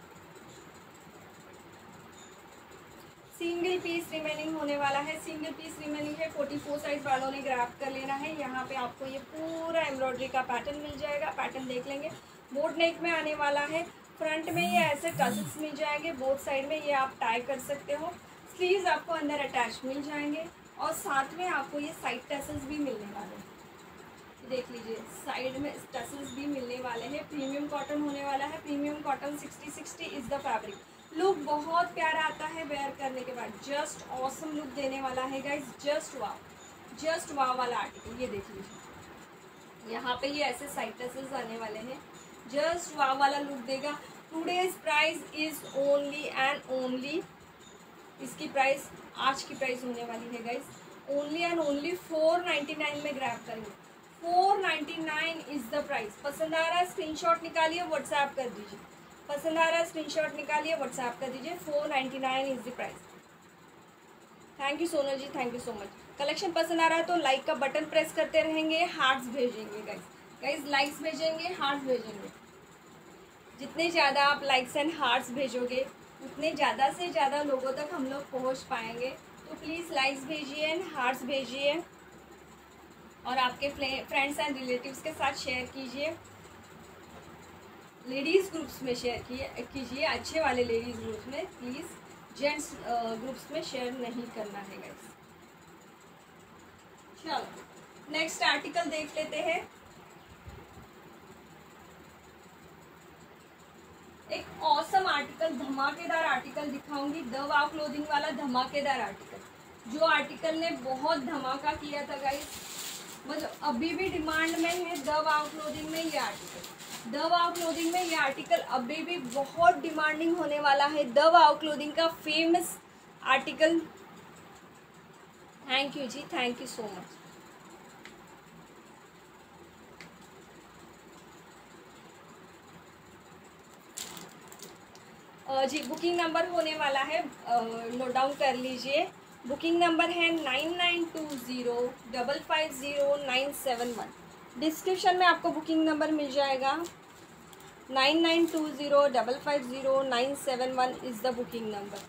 single piece remaining होने वाला है, सिंगल पीस रिमेनिंग है, फोर्टी फोर साइज वालों ने ग्रैब कर लेना है। यहाँ पे आपको ये पूरा एम्ब्रॉयडरी का पैटर्न मिल जाएगा, पैटर्न देख लेंगे, बोट नेक में आने वाला है, फ्रंट में ये ऐसे टसल्स मिल जाएंगे, बोथ साइड में ये आप टाई कर सकते हो, स्लीव्स आपको अंदर अटैच मिल जाएंगे और साथ में आपको ये साइड टसल्स भी मिलने वाले हैं, देख लीजिए साइड में टसल्स भी मिलने वाले हैं। प्रीमियम कॉटन होने वाला है, premium cotton sixty sixty is the fabric, look बहुत प्यारा आता है वेयर करने के बाद, जस्ट ऑसम लुक देने वाला है guys, just wow, just wow वाला आर्टिकल, ये देख लीजिए यहाँ पे ये ऐसे साइड टसल्स आने वाले हैं, जस्ट वाव वाला लुक देगा। Today's price is only and only, इसकी प्राइस आज की प्राइस होने वाली है guys, only and only four ninety nine में ग्रैब करेंगे, four ninety nine is the price. पसंद आ रहा है स्क्रीनशॉट निकालिए, व्हाट्सएप कर दीजिए, पसंद आ रहा है स्क्रीनशॉट निकालिए, व्हाट्सएप कर दीजिए, four ninety nine is the price. Thank you Sonal ji, thank you so much. Collection पसंद आ रहा है तो लाइक का बटन प्रेस करते रहेंगे, हार्ट्स भेजेंगे गाइस, गाइस लाइक्स भेजेंगे, हार्ट्स भेजेंगे, जितने ज़्यादा आप लाइक्स एंड हार्ट्स भेजोगे उतने ज़्यादा से ज़्यादा लोगों तक हम लोग पहुँच पाएंगे, तो प्लीज़ लाइक्स भेजिए एंड हार्ट्स भेजिए और आपके फ्रेंड्स एंड रिलेटिव्स के साथ शेयर कीजिए, लेडीज़ ग्रुप्स में शेयर कीजिए, अच्छे वाले लेडीज़ ग्रुप्स में, प्लीज़ जेंट्स ग्रुप्स में शेयर नहीं करना है गाइस। चलो नेक्स्ट आर्टिकल देख लेते हैं, एक ऑसम आर्टिकल, धमाकेदार आर्टिकल दिखाऊंगी, द वाव क्लोथिंग वाला धमाकेदार आर्टिकल, जो आर्टिकल ने बहुत धमाका किया था गाइस, मतलब अभी भी डिमांड में है द वाव क्लोथिंग में ये आर्टिकल, द वाव क्लोथिंग में ये आर्टिकल अभी भी बहुत डिमांडिंग होने वाला है, द वाव क्लोथिंग का फेमस आर्टिकल। थैंक यू जी, थैंक यू सो मच। जी बुकिंग नंबर होने वाला है, नोट डाउन कर लीजिए, बुकिंग नंबर है nine nine two zero double five zero nine seven one, description में आपको बुकिंग नंबर मिल जाएगा, nine nine two zero double five zero nine seven one is the booking number.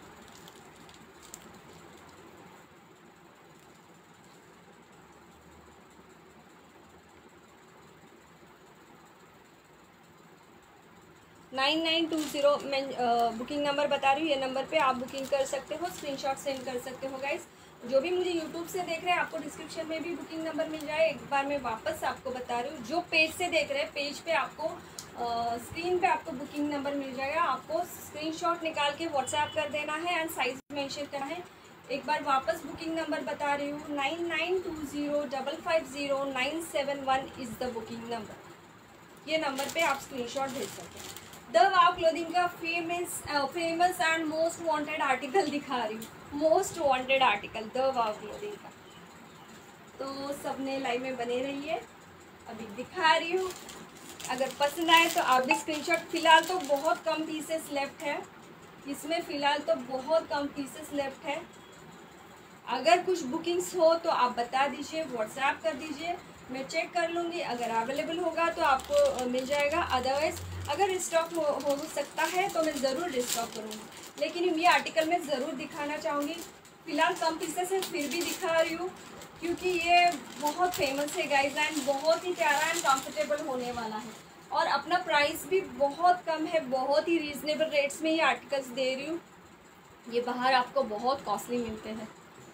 Nine nine two zero मैं booking number बता रही हूँ, ये number पे आप बुकिंग कर सकते हो, स्क्रीनशॉट सेंड कर सकते हो गाइस। जो भी मुझे यूट्यूब से देख रहे हैं आपको डिस्क्रिप्शन में भी बुकिंग नंबर मिल जाए, एक बार मैं वापस आपको बता रही हूँ, जो पेज से देख रहे हैं पेज पे आपको स्क्रीन पे आपको बुकिंग नंबर मिल जाएगा, आपको स्क्रीनशॉट निकाल के व्हाट्सएप कर देना है एंड साइज मेंशन करना है। एक बार वापस बुकिंग नंबर बता रही हूँ, nine nine two zero double five zero nine seven one is the booking number, ये नंबर पे आप स्क्रीनशॉट भेज सकते हैं। द वाव क्लोथिंग का famous famous and most wanted article दिखा रही हूँ, most wanted article the wow Clothing का, तो सबने लाइव में बने रहिए, अभी दिखा रही हूँ, अगर पसंद आए तो आप भी स्क्रीनशॉट, फिलहाल तो बहुत कम पीसेस लेफ्ट है इसमें, फ़िलहाल तो बहुत कम पीसेस लेफ्ट है, अगर कुछ बुकिंग्स हो तो आप बता दीजिए, व्हाट्सएप कर दीजिए, मैं चेक कर लूँगी, अगर अवेलेबल होगा तो आपको मिल जाएगा, अदरवाइज़ अगर स्टॉक हो, हो सकता है तो मैं ज़रूर रिस्टॉक करूँगी, लेकिन ये आर्टिकल मैं ज़रूर दिखाना चाहूँगी, फिलहाल कम पीसेस है फिर भी दिखा रही हूँ क्योंकि ये बहुत फेमस है गाइज एंड बहुत ही प्यारा एंड कंफर्टेबल होने वाला है और अपना प्राइस भी बहुत कम है, बहुत ही रीजनेबल रेट्स में ये आर्टिकल्स दे रही हूँ। ये बाहर आपको बहुत कॉस्टली मिलते हैं।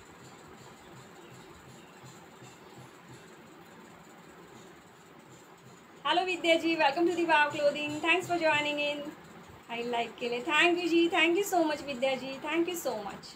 Hello Vidya ji, welcome to the wow clothing, thanks for joining in. High like के लिए थैंक यू जी, thank you so much Vidya ji, thank you so much.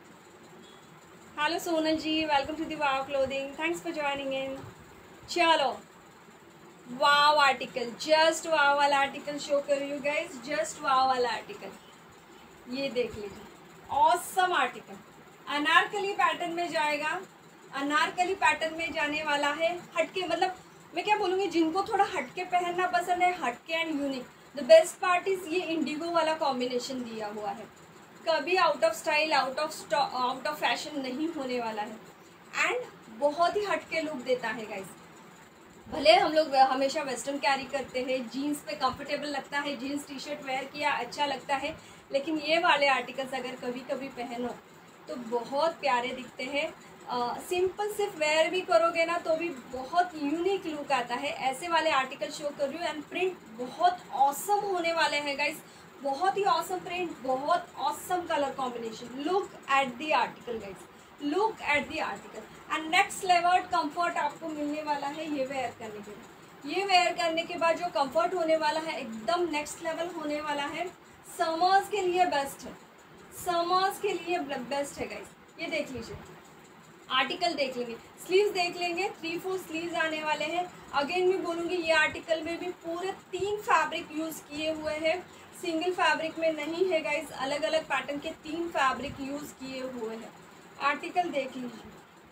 Hello Sonal ji, welcome to the wow clothing, thanks for joining in. चलो wow article, just wow वाला article show कर रही हूँ guys, just wow वाला article, ये देख लीजिए, ऑसम आर्टिकल। अनारकली पैटर्न में जाएगा, अनारकली पैटर्न में जाने वाला है, हटके, मतलब मैं क्या बोलूँगी, जिनको थोड़ा हटके पहनना पसंद है, हटके and unique, the best part is ये इंडिगो वाला कॉम्बिनेशन दिया हुआ है, कभी out of style, out of out of fashion नहीं होने वाला है एंड बहुत ही हटके लुक देता है गाइस। भले हम लोग हमेशा वेस्टर्न कैरी करते हैं, जीन्स पे कंफर्टेबल लगता है, जीन्स टी शर्ट वेयर किया अच्छा लगता है, लेकिन ये वाले आर्टिकल्स अगर कभी कभी पहनो तो बहुत प्यारे दिखते हैं। सिंपल सिर्फ वेयर भी करोगे ना तो भी बहुत यूनिक लुक आता है। ऐसे वाले आर्टिकल शो कर रही हूँ एंड प्रिंट बहुत ऑसम होने वाले हैं गाइस, बहुत ही ऑसम प्रिंट, बहुत awesome colour combination. Look at the article guys, look at the article and next level comfort आपको मिलने वाला है ये वेयर करने के बाद। ये वेयर करने के बाद जो कंफर्ट होने वाला है एकदम नेक्स्ट लेवल होने वाला है। समर्स के लिए बेस्ट है, समर्स के लिए बेस्ट है गाइस। ये देख लीजिए, आर्टिकल देख लेंगे, स्लीव्स देख लेंगे, थ्री फोर स्लीव्स आने वाले हैं। अगेन मैं बोलूँगी ये आर्टिकल में भी पूरे तीन फैब्रिक यूज़ किए हुए हैं, सिंगल फैब्रिक में नहीं है गाइस, अलग अलग पैटर्न के तीन फैब्रिक यूज़ किए हुए हैं। आर्टिकल देख लीजिए,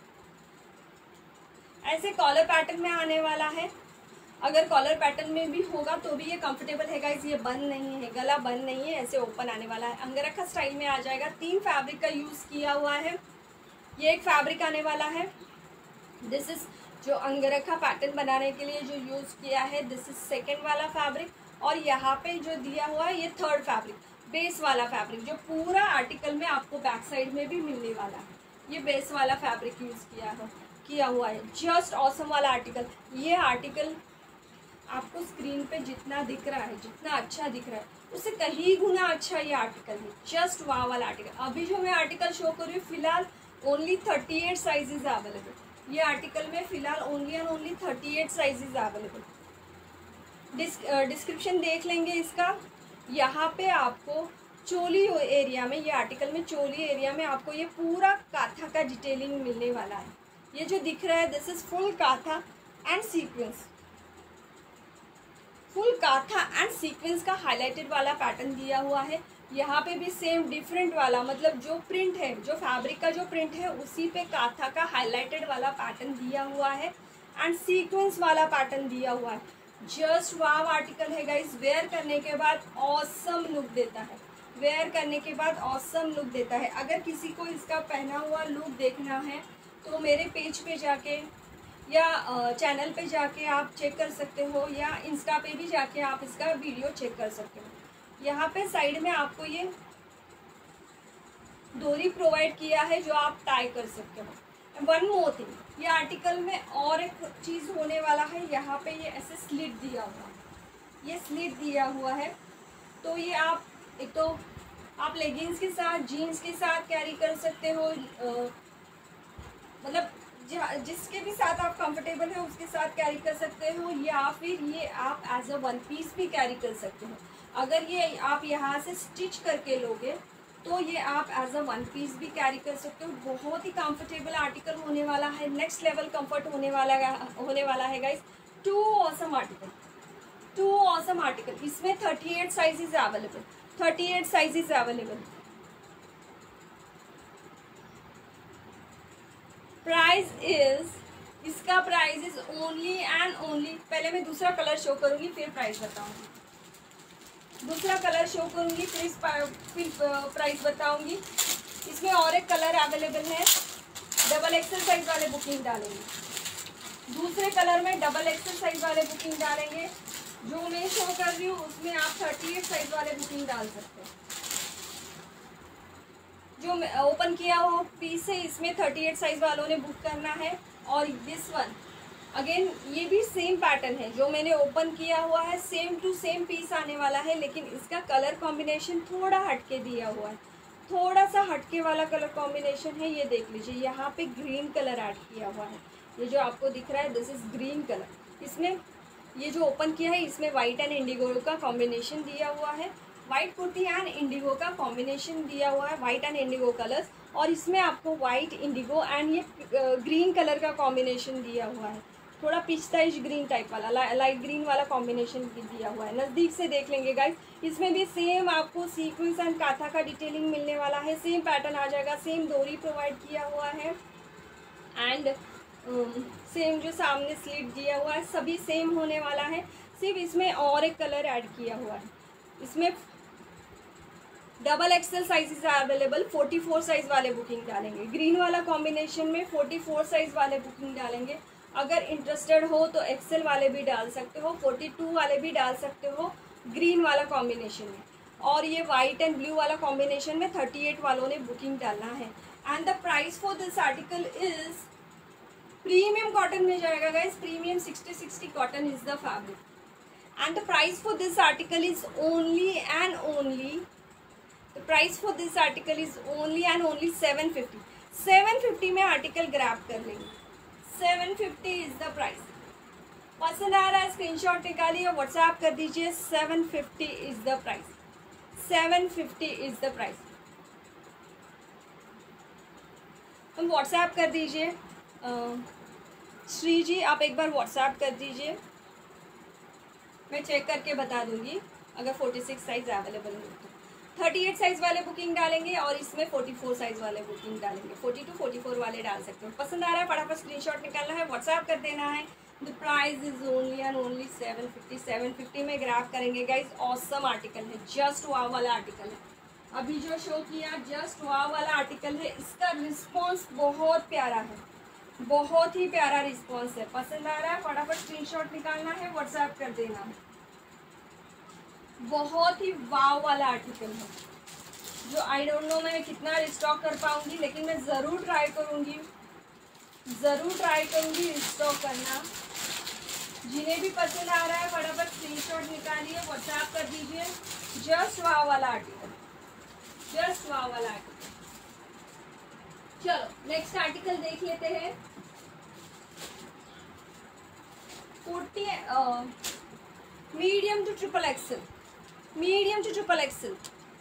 ऐसे कॉलर पैटर्न में आने वाला है। अगर कॉलर पैटर्न में भी होगा तो भी ये कंफर्टेबल है गाइस, ये बंद नहीं है, गला बंद नहीं है, ऐसे ओपन आने वाला है, अंगरखा स्टाइल में आ जाएगा। तीन फैब्रिक का यूज़ किया हुआ है। ये एक फैब्रिक आने वाला है, दिस इज जो अंगरखा पैटर्न बनाने के लिए जो यूज़ किया है, दिस इज सेकेंड वाला फैब्रिक, और यहाँ पे जो दिया हुआ है ये थर्ड फैब्रिक, बेस वाला फैब्रिक जो पूरा आर्टिकल में आपको बैक साइड में भी मिलने वाला है। ये बेस वाला फैब्रिक यूज़ किया है किया हुआ है, जस्ट ऑसम वाला आर्टिकल। ये आर्टिकल आपको स्क्रीन पे जितना दिख रहा है, जितना अच्छा दिख रहा है, उससे कहीं गुना अच्छा ये आर्टिकल है, जस्ट वाह वाला आर्टिकल। अभी जो मैं आर्टिकल शो कर रही हूँ फिलहाल only thirty eight sizes available. ये आर्टिकल में फिलहाल only and only thirty eight sizes available. Description देख लेंगे इसका। यहाँ पे आपको चोली एरिया में, ये आर्टिकल में चोली एरिया में आपको ये पूरा काथा का डिटेलिंग मिलने वाला है। ये जो दिख रहा है this is full kantha and sequence, full kantha and sequence का हाईलाइटेड वाला पैटर्न दिया हुआ है। यहाँ पे भी सेम डिफरेंट वाला, मतलब जो प्रिंट है, जो फैब्रिक का जो प्रिंट है उसी पे काथा का हाईलाइटेड वाला पैटर्न दिया हुआ है एंड सीक्वेंस वाला पैटर्न दिया हुआ है। जस्ट वाव आर्टिकल है गाइस, वेयर करने के बाद ऑसम लुक देता है, वेयर करने के बाद ऑसम लुक देता है। अगर किसी को इसका पहना हुआ लुक देखना है तो मेरे पेज पे जाके या चैनल पे जाके आप चेक कर सकते हो, या इंस्टा पे भी जाके आप इसका वीडियो चेक कर सकते हो। यहाँ पे साइड में आपको ये डोरी प्रोवाइड किया है जो आप टाई कर सकते हो। वन मोर थिंग, ये आर्टिकल में और एक चीज़ होने वाला है, यहाँ पे ये ऐसे स्लिट दिया हुआ है, ये स्लिट दिया हुआ है, तो ये आप एक तो आप लेगिंग्स के साथ, जीन्स के साथ कैरी कर सकते हो, आ, मतलब जिसके भी साथ आप कंफर्टेबल है उसके साथ कैरी कर सकते हो, या फिर ये आप एज अ वन पीस भी कैरी कर सकते हो। अगर ये आप यहाँ से स्टिच करके लोगे तो ये आप एज अ वन पीस भी कैरी कर सकते हो। बहुत ही कंफर्टेबल आर्टिकल होने वाला है, नेक्स्ट लेवल कंफर्ट होने वाला होने वाला है guys. To awesome article, to awesome article. इसमें thirty eight sizes available, thirty eight sizes available. Price is, इसका price is only and only, पहले मैं दूसरा कलर शो करूंगी फिर प्राइस बताऊंगी, दूसरा कलर शो करूंगी फिर फिर प्राइस बताऊंगी। इसमें और एक कलर अवेलेबल है, डबल एक्सल साइज वाले बुकिंग डालेंगे, दूसरे कलर में डबल एक्सल साइज वाले बुकिंग डालेंगे। जो मैं शो कर रही हूँ उसमें आप थर्टी एट साइज वाले बुकिंग डाल सकते हैं। जो ओपन किया हुआ पीस है इसमें थर्टी एट साइज वालों ने बुक करना है। और दिस वन अगेन ये भी सेम पैटर्न है, जो मैंने ओपन किया हुआ है सेम टू सेम पीस आने वाला है, लेकिन इसका कलर कॉम्बिनेशन थोड़ा हटके दिया हुआ है, थोड़ा सा हटके वाला कलर कॉम्बिनेशन है। ये देख लीजिए, यहाँ पे ग्रीन कलर ऐड किया हुआ है, ये जो आपको दिख रहा है दिस इज ग्रीन कलर। इसमें ये जो ओपन किया है इसमें वाइट एंड इंडिगो का कॉम्बिनेशन दिया हुआ है, वाइट कुर्ती एंड इंडिगो का कॉम्बिनेशन दिया हुआ है, वाइट एंड इंडिगो कलर्स। और इसमें आपको वाइट इंडिगो एंड ये ग्रीन कलर का कॉम्बिनेशन दिया हुआ है, थोड़ा पिस्ताइश ग्रीन टाइप वाला, ला, लाइट ग्रीन वाला कॉम्बिनेशन भी दिया हुआ है। नज़दीक से देख लेंगे गाइस, इसमें भी सेम आपको सीक्वेंस एंड काथा का डिटेलिंग मिलने वाला है, सेम पैटर्न आ जाएगा, सेम डोरी प्रोवाइड किया हुआ है एंड सेम जो सामने स्लीट दिया हुआ है सभी सेम होने वाला है। सिर्फ इसमें और एक कलर ऐड किया हुआ है, इसमें double XL sizes available, forty four size वाले बुकिंग डालेंगे। ग्रीन वाला कॉम्बिनेशन में फोर्टी फोर साइज वाले बुकिंग डालेंगे। अगर इंटरेस्टेड हो तो एक्सेल वाले भी डाल सकते हो, फोर्टी टू वाले भी डाल सकते हो ग्रीन वाला कॉम्बिनेशन में। और ये वाइट एंड ब्लू वाला कॉम्बिनेशन में थर्टी एट वालों ने बुकिंग डालना है। And the price for this article is premium cotton में जाएगा guys, premium sixty sixty cotton is the fabric. And the price for this article is only and only the price for this article is only and only seven fifty. Seven fifty में article grab कर लेंगे, seven fifty is the price. पसंद आ रहा है screenshot निकालिए, WhatsApp कर दीजिए, seven fifty is the price, seven fifty is the price. तुम व्हाट्सएप कर दीजिए, श्री जी आप एक बार व्हाट्सएप कर दीजिए, मैं चेक करके बता दूंगी अगर फोर्टी सिक्स साइज अवेलेबल हो तो। थर्टी एट साइज वाले बुकिंग डालेंगे और इसमें फोर्टी फोर साइज वाले बुकिंग डालेंगे, फोर्टी टू फोर्टी फोर वाले डाल सकते हो। पसंद आ रहा है फटाफट स्क्रीनशॉट निकालना है, व्हाट्सएप कर देना है। The price is only and only seven fifty. Seven fifty में ग्रैब करेंगे गाइज, ऑसम आर्टिकल है, जस्ट वाव वाला आर्टिकल है। अभी जो शो किया जस्ट वाव वाला आर्टिकल है, इसका रिस्पॉन्स बहुत प्यारा है, बहुत ही प्यारा रिस्पॉन्स है। पसंद आ रहा है फटाफट स्क्रीनशॉट निकालना है, व्हाट्सएप कर देना है। बहुत ही वाव वाला आर्टिकल है, जो आई डोंट नो मैं कितना रिस्टॉक कर पाऊंगी, लेकिन मैं ज़रूर ट्राई करूंगी, ज़रूर ट्राई करूंगी रिस्टॉक करना। जिन्हें भी पसंद आ रहा है फटाफट स्क्रीनशॉट निकालिए, व्हाट्सएप कर दीजिए। जस्ट वाव वाला आर्टिकल, जस्ट वाव वाला आर्टिकल। चलो नेक्स्ट आर्टिकल देख लेते हैं। Forty medium to triple XL, medium to triple XL.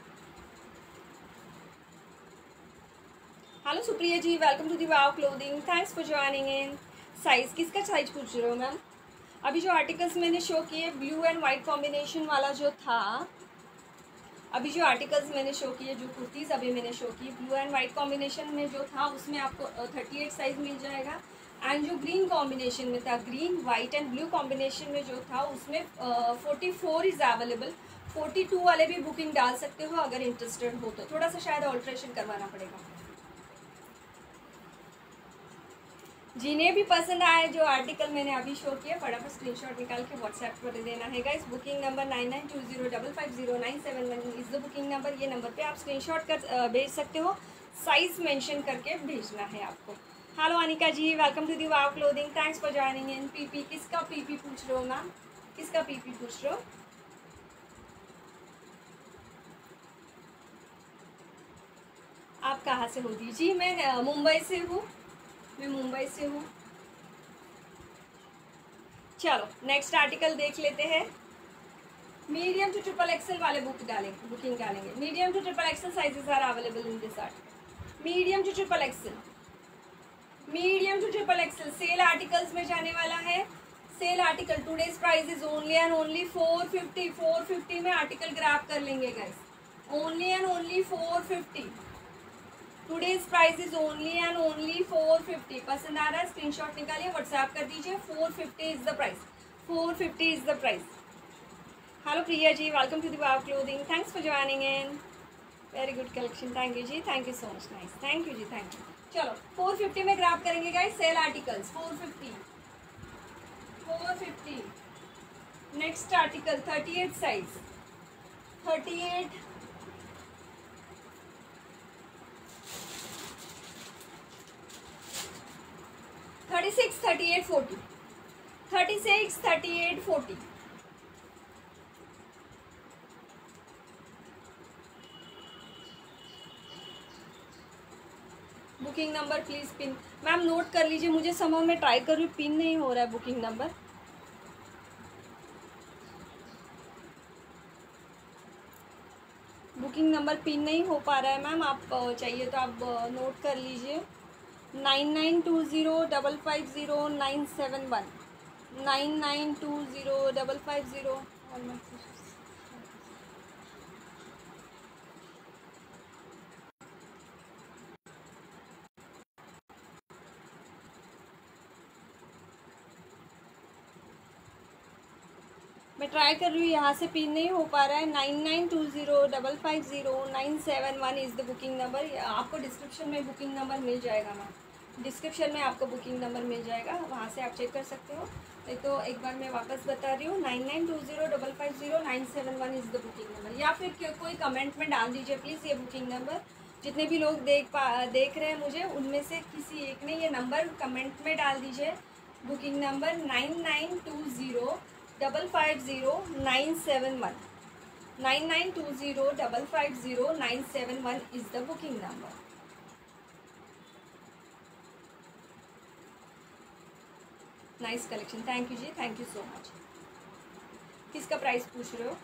Hello Supriya ji, welcome to the wow clothing, thanks for joining in. Size किसका साइज पूछ रहे हो मैम? अभी जो आर्टिकल्स मैंने शो किए ब्लू एंड वाइट कॉम्बिनेशन वाला जो था, अभी जो आर्टिकल्स मैंने शो किए, जो कुर्तीज़ अभी मैंने शो की ब्लू एंड वाइट कॉम्बिनेशन में जो था उसमें आपको थर्टी एट साइज मिल जाएगा। एंड जो ग्रीन कॉम्बिनेशन में था, green white and blue combination में जो था उसमें forty four is available. Forty two वाले भी बुकिंग डाल सकते हो अगर इंटरेस्टेड हो तो, थोड़ा सा शायद ऑल्ट्रेशन करवाना पड़ेगा। जिन्हें भी पसंद आए जो आर्टिकल मैंने अभी शो किया फटाफट स्क्रीनशॉट निकाल के व्हाट्सएप कर देना है guys. Booking number nine nine two zero double five zero nine seven one is the booking number. ये नंबर पे आप स्क्रीनशॉट कर भेज सकते हो, साइज मेंशन करके भेजना है आपको। Hello Anika ji, welcome to the wow clothing, thanks for joining in. PP किसका पीपी पूछ रहे हो मैम, किसका पीपी पूछ रहे हो? आप कहाँ से हो दी जी? मैं मुंबई से हूँ, मैं मुंबई से हूँ। चलो नेक्स्ट आर्टिकल देख लेते हैं। मीडियम टू ट्रिपल एक्सेल वाले बुक डालेंगे, बुकिंग डालेंगे। Medium to triple XL sizes are available in this article. Medium to triple XL, medium to triple XL sale articles में जाने वाला है। Sale article today's price is only and only four fifty. Four fifty में article grab कर लेंगे guys, only and only four fifty. Today's price is only and only four fifty. पसंद आ रहा है स्क्रीनशॉट निकालिए, व्हाट्सएप कर दीजिए। Four fifty is the price, four fifty is the price. Hello Priya ji, welcome to the wow clothing, thanks for joining in. Very good collection, thank you जी, thank you so much, nice, thank you जी, thank you. चलो four fifty में grab करेंगे guys sale articles, four fifty, four fifty. Next article thirty eight size, thirty eight thirty six thirty eight forty, thirty six thirty eight forty. Booking number please pin. Ma'am note कर लीजिए, मुझे समझ में try कर रही हूँ, pin नहीं हो रहा है booking number. Booking number pin नहीं हो पा रहा है मैम, आप चाहिए तो आप नोट कर लीजिए। Nine nine two zero double five zero nine seven one, nine nine two zero double five zero. मैं ट्राई कर रही हूँ, यहाँ से पिन नहीं हो पा रहा है। Nine nine two zero double five zero nine seven one is the booking number. आपको डिस्क्रिप्शन में बुकिंग नंबर मिल जाएगा मैम, डिस्क्रिप्शन में आपको बुकिंग नंबर मिल जाएगा, वहाँ से आप चेक कर सकते हो। नहीं तो एक बार मैं वापस बता रही हूँ, nine nine two zero double five zero nine seven one is the booking number. या फिर कोई कमेंट में डाल दीजिए प्लीज़ ये बुकिंग नंबर। जितने भी लोग देख पा देख रहे हैं मुझे, उनमें से किसी एक ने ये नंबर कमेंट में डाल दीजिए। Booking number nine nine two zero double five zero nine seven one, nine nine two zero double five zero nine seven one is the booking number. Nice collection, thank you जी, thank you so much. किसका price पूछ रहे हो?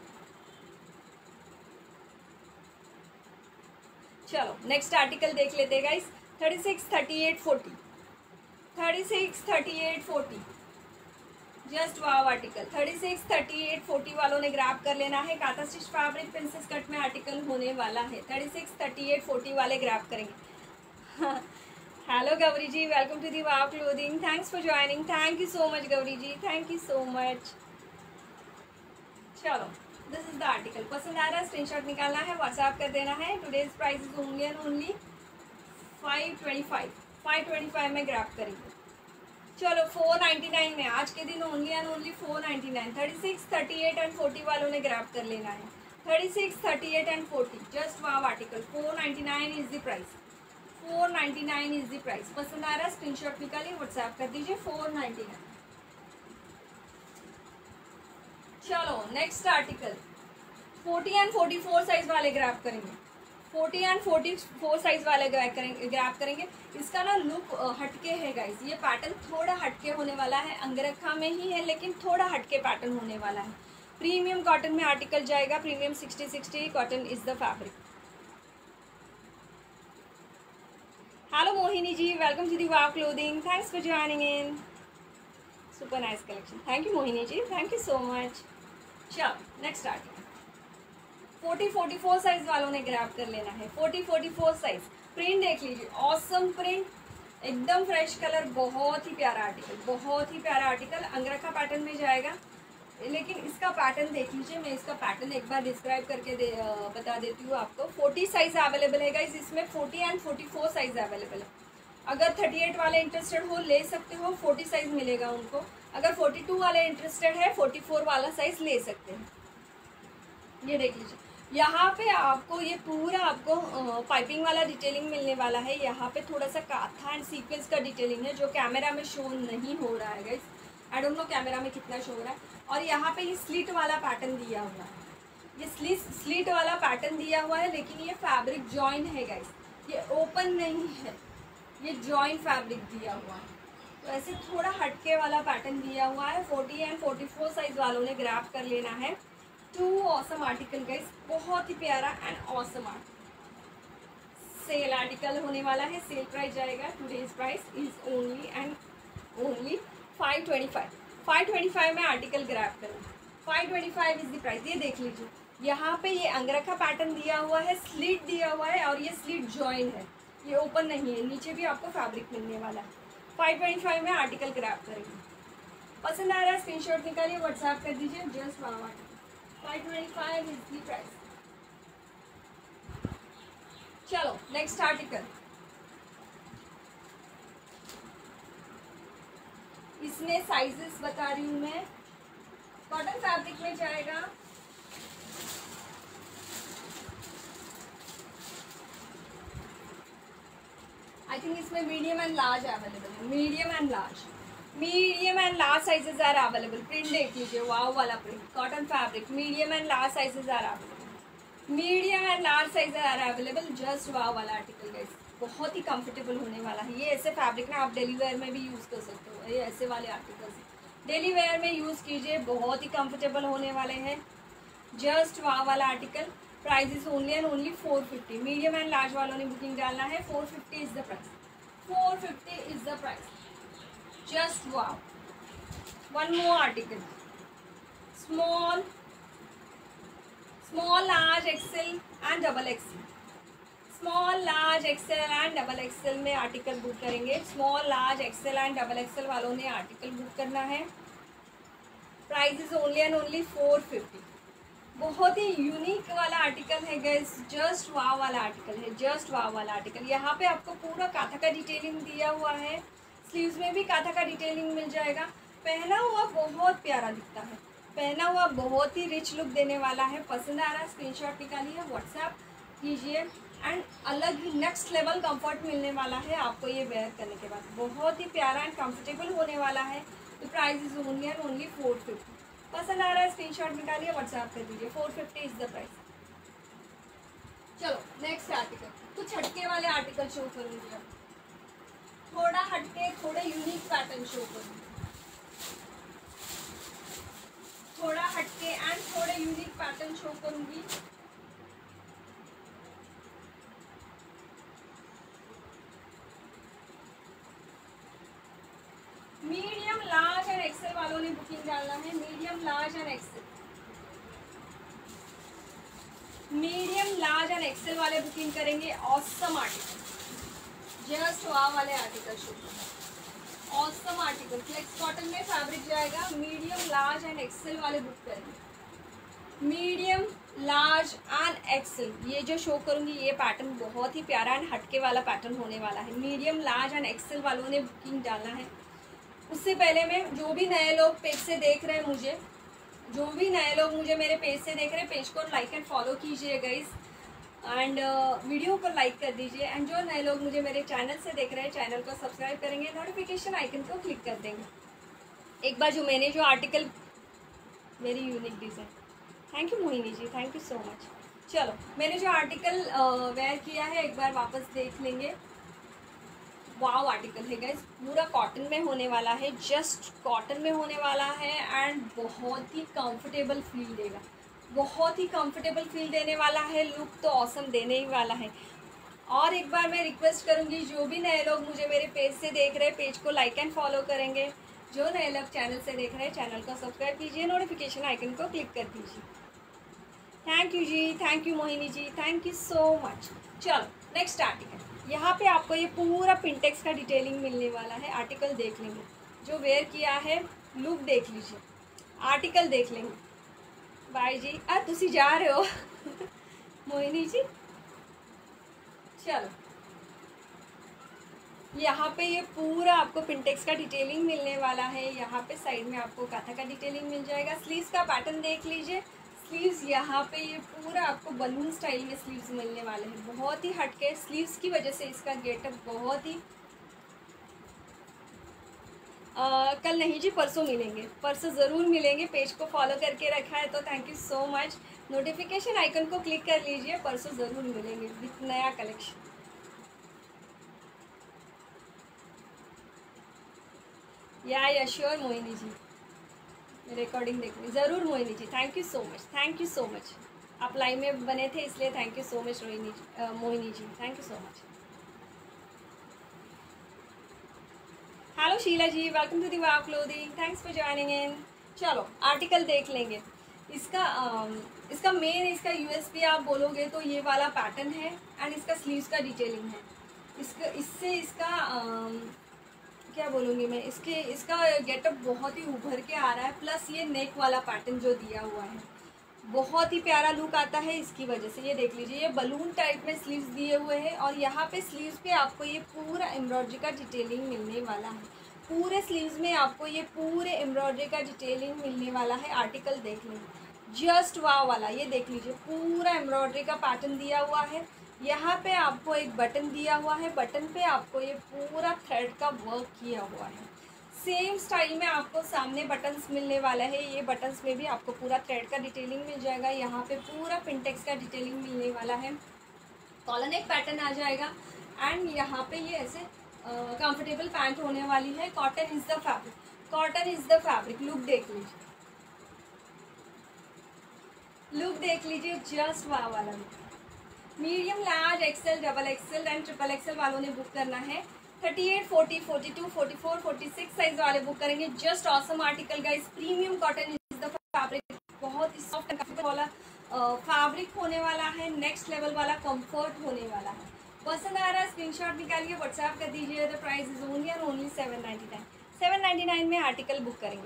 चलो next article देख लेते हैं guys. Thirty six thirty eight forty, thirty six thirty eight forty, just wow article. Thirty six thirty eight forty वालों ने ग्रैब कर लेना है। Kantha stitch fabric princess cut में आर्टिकल होने वाला है। Thirty six thirty eight forty वाले ग्रैब करेंगे। Hello Gauri ji, welcome to the wow clothing, thanks for joining, thank you so much Gauri ji, thank you so much. चलो दिस इज द आर्टिकल, पसंद आ रहा है स्क्रीनशॉट निकालना है, व्हाट्सएप कर देना है। Today's price is only and only five twenty five, five twenty five में ग्रैब करेंगे। चलो फोर नाइन्टी नाइन में आज के दिन only and only four ninety nine. Thirty six thirty eight and forty वालों ने ग्रैब कर लेना है। Thirty six thirty eight and forty, just wow article, four ninety nine is the price, four ninety nine is the price. पसंद आ रहा है screenshot निकालिए, व्हाट्सएप कर दीजिए, फोर नाइन्टी नाइन। चलो next article, forty and forty four size वाले grab करेंगे। Forty and forty four size वाले ग्रैब करेंगे ग्रैब करेंगे इसका ना लुक हटके है गाइस, ये पैटर्न थोड़ा हटके होने वाला है, अंगरखा में ही है लेकिन थोड़ा हटके पैटर्न होने वाला है। प्रीमियम कॉटन में आर्टिकल जाएगा, premium sixty sixty cotton is the fabric. Hello Mohini ji, welcome to the wow clothing, thanks for joining in, super nice collection, thank you Mohini ji, thank you so much. चलो next article, forty forty four size वालों ने grab कर लेना है। Forty forty four size, print देख लीजिए, awesome print, एकदम fresh colour, बहुत ही प्यारा आर्टिकल, बहुत ही प्यारा आर्टिकल, अंगरखा पैटर्न में जाएगा। लेकिन इसका पैटर्न देख लीजिए, मैं इसका पैटर्न एक बार डिस्क्राइब करके दे, बता देती हूँ आपको। फोर्टी साइज अवेलेबल है गाइस, इसमें forty and forty four size available है। अगर थर्टी एट वाले इंटरेस्टेड हो ले सकते हो, फोर्टी साइज मिलेगा उनको। अगर फोर्टी टू वाले इंटरेस्टेड है, फोर्टी फोर वाला साइज ले सकते हैं। ये देख लीजिए, यहाँ पे आपको ये पूरा आपको पाइपिंग वाला डिटेलिंग मिलने वाला है। यहाँ पे थोड़ा सा काथा एंड सीक्वेंस का डिटेलिंग है जो कैमरा में शो नहीं हो रहा है guys, I don't know camera में कितना शो हो रहा है। और यहाँ पे ये स्लिट वाला पैटर्न दिया हुआ है, ये स्लिट स्लिट वाला पैटर्न दिया हुआ है, लेकिन ये फैब्रिक जॉइन है गाइस, ये ओपन नहीं है, ये जॉइन फैब्रिक दिया हुआ है। तो ऐसे थोड़ा हटके वाला पैटर्न दिया हुआ है। Forty and forty four size वालों ने ग्रैब कर लेना है। टू ऑसम आर्टिकल गाइस, बहुत ही प्यारा and awesome article. Sale article होने वाला है, सेल प्राइस जाएगा, today's price is only and only five twenty five, five twenty five में आर्टिकल ग्रैब करें, five twenty five is the price. ये देख लीजिए, यहाँ पे ये अंगरखा पैटर्न दिया हुआ है, स्लिट दिया हुआ है और ये स्लिट जॉइन है, ये ओपन नहीं है, नीचे भी आपको फैब्रिक मिलने वाला है। फाइव ट्वेंटी फाइव में आर्टिकल ग्रैब करेंगे। पसंद आ रहा है स्क्रीनशॉट निकालिए, व्हाट्सएप कर दीजिए, just wow article, five twenty five is the price. चलो नेक्स्ट आर्टिकल, इसमें साइजेस बता रही हूँ मैं। कॉटन फैब्रिक में जाएगा, आई आई थिंक इसमें मीडियम एंड लार्ज अवेलेबल है, medium and large, medium and large sizes are available. Print देख लीजिए, वाव वाला print, cotton fabric, medium and large sizes are available, medium and large sizes are available. Just wow वाला article guys, बहुत ही comfortable होने वाला है। ये ऐसे फैब्रिक ना आप डेली वेयर में भी यूज़ कर सकते हो, ये ऐसे वाले आर्टिकल्स डेली वेयर में यूज़ कीजिए, बहुत ही कंफर्टेबल होने वाले हैं। जस्ट वाव वाला article, price is only and only four fifty. Medium and large वालों ने बुकिंग डालना है, four fifty is the price, four fifty is the price. Just wow. One more article, small small large XL and double XL, small large XL and double XL में article book करेंगे। Small large XL and double XL वालों ने article book करना है। Price is only and only four fifty. बहुत ही unique वाला article है गाइस, जस्ट वाव वाला आर्टिकल है, जस्ट वाव वाला आर्टिकल। यहाँ पे आपको पूरा काथा का डिटेलिंग दिया हुआ है, स्लीव्स में भी काथा का डिटेलिंग मिल जाएगा। पहना हुआ बहुत प्यारा दिखता है, पहना हुआ बहुत ही रिच लुक देने वाला है। पसंद आ रहा है स्क्रीनशॉट निकालिए, व्हाट्सएप कीजिए एंड अलग ही नेक्स्ट लेवल कंफर्ट मिलने वाला है आपको ये वेयर करने के बाद। बहुत ही प्यारा एंड कंफर्टेबल होने वाला है। तो price is only and only four fifty. पसंद आ रहा है स्क्रीनशॉट निकालिए, व्हाट्सएप कर दीजिए, four fifty is the price. चलो नेक्स्ट आर्टिकल, कुछ हटके वाले आर्टिकल शो करूँगी अब, थोड़ा हटके, थोड़े यूनिक पैटर्न शो करूँगी, थोड़ा हटके एंड थोड़े यूनिक पैटर्न शो करूँगी। मीडियम लार्ज एंड एक्सेल वालों ने बुकिंग डालना है, medium large and XL, medium large and XL वाले बुकिंग करेंगे। ऑसम आर्टिकल, जस्ट वाव वाले आर्टिकल शो करेंगे, ऑसम आर्टिकल, फ्लेक्स कॉटन में फैब्रिक जाएगा। मीडियम लार्ज एंड एक्सेल वाले बुक करेंगे, मीडियम लार्ज एंड एक्सेल। ये जो शो करूंगी ये पैटर्न बहुत ही प्यारा एंड हटके वाला पैटर्न होने वाला है। मीडियम लार्ज एंड एक्सेल वालों ने बुकिंग डालना है। उससे पहले मैं, जो भी नए लोग पेज से देख रहे हैं मुझे, जो भी नए लोग मुझे मेरे पेज से देख रहे हैं, पेज को लाइक एंड फॉलो कीजिए गाइस एंड वीडियो को लाइक कर दीजिए। एंड जो नए लोग मुझे मेरे चैनल से देख रहे हैं, चैनल को सब्सक्राइब करेंगे, नोटिफिकेशन आइकन को क्लिक कर देंगे। एक बार जो मैंने जो article, very unique design, thank you Mohini ji, thank you so much. चलो मैंने जो आर्टिकल वेयर किया है एक बार वापस देख लेंगे। वाव आर्टिकल है गाइस, पूरा कॉटन में होने वाला है, जस्ट कॉटन में होने वाला है एंड बहुत ही कंफर्टेबल फील देगा, बहुत ही कंफर्टेबल फील देने वाला है। लुक तो ऑसम देने ही वाला है। और एक बार मैं रिक्वेस्ट करूंगी, जो भी नए लोग मुझे मेरे पेज से देख रहे हैं, पेज को लाइक एंड फॉलो करेंगे। जो नए लोग चैनल से देख रहे हैं, चैनल को सब्सक्राइब कीजिए, नोटिफिकेशन आइकन को क्लिक कर दीजिए। थैंक यू जी, thank you Mohini ji, thank you so much. चलो नेक्स्ट आर्टिकल, यहाँ पे आपको ये पूरा पिंटेक्स का डिटेलिंग मिलने वाला है। आर्टिकल देख लेंगे, जो वेयर किया है लुक देख लीजिए, आर्टिकल देख लेंगे। बाय जी, आ तुसी जा रहे हो मोहिनी जी। चलो यहाँ पे ये पूरा आपको पिंटेक्स का डिटेलिंग मिलने वाला है। यहाँ पे साइड में आपको काथा का डिटेलिंग मिल जाएगा। स्लीव्स का पैटर्न देख लीजिए, स्लीव्स यहाँ पे ये पूरा आपको बलून स्टाइल में स्लीव्स मिलने वाले हैं, बहुत ही हटके। स्लीव्स की वजह से इसका गेटअप बहुत ही आ, कल नहीं जी, परसों मिलेंगे, परसों ज़रूर मिलेंगे। पेज को फॉलो करके रखा है तो thank you so much. Notification icon को क्लिक कर लीजिए, परसों ज़रूर मिलेंगे विथ नया कलेक्शन। या या श्योर मोहिनी जी, रिकॉर्डिंग देखनी ज़रूर Mohini ji, thank you so much, thank you so much. आप लाइव में बने थे इसलिए thank you so much Rohini ji, Mohini ji, thank you so much. Hello Sheela ji, welcome to the wow clothing, thanks for joining in. चलो आर्टिकल देख लेंगे। इसका आ, इसका मेन इसका यूएसपी आप बोलोगे तो ये वाला पैटर्न है एंड इसका स्लीव्स का डिटेलिंग है। इसका इससे इसका आ, क्या बोलूँगी मैं, इसके इसका गेटअप बहुत ही उभर के आ रहा है। प्लस ये नेक वाला पैटर्न जो दिया हुआ है बहुत ही प्यारा लुक आता है इसकी वजह से। ये देख लीजिए, ये बलून टाइप में स्लीव्स दिए हुए हैं और यहाँ पे स्लीव्स पे आपको ये पूरा एम्ब्रॉयडरी का डिटेलिंग मिलने वाला है। पूरे स्लीव्स में आपको ये पूरे एम्ब्रॉयडरी का डिटेलिंग मिलने वाला है। आर्टिकल देख लीजिए, जस्ट वाव वाला, ये देख लीजिए पूरा एम्ब्रॉयडरी का पैटर्न दिया हुआ है। यहाँ पे आपको एक बटन दिया हुआ है, बटन पे आपको ये पूरा थ्रेड का वर्क किया हुआ है। सेम स्टाइल में आपको सामने बटन्स मिलने वाला है। ये बटन्स में भी आपको पूरा थ्रेड का डिटेलिंग मिल जाएगा। यहाँ पे पूरा पिंटेक्स का डिटेलिंग मिलने वाला है। कॉलर नेक पैटर्न आ जाएगा एंड यहाँ पे ये ऐसे कंफर्टेबल पैंट होने वाली है। Cotton is the fabric, cotton is the fabric. Look देख लीजिए, लुक देख लीजिए, जस्ट वाह वाला लुक। Medium, large, XL, double XL and triple XL वालों ने बुक करना है। Thirty eight, forty, forty two, forty four, forty six size वाले बुक करेंगे। Just awesome article guys. Premium cotton is the fabric, बहुत ही सॉफ्ट एंड कंफर्टेबल वाला fabric होने वाला है। नेक्स्ट लेवल वाला कंफर्ट होने वाला है। पसंद आ रहा है स्क्रीनशॉट निकालिए, व्हाट्सएप कर दीजिए। The price is only and only seven ninety nine. Seven ninety nine में आर्टिकल बुक करेंगे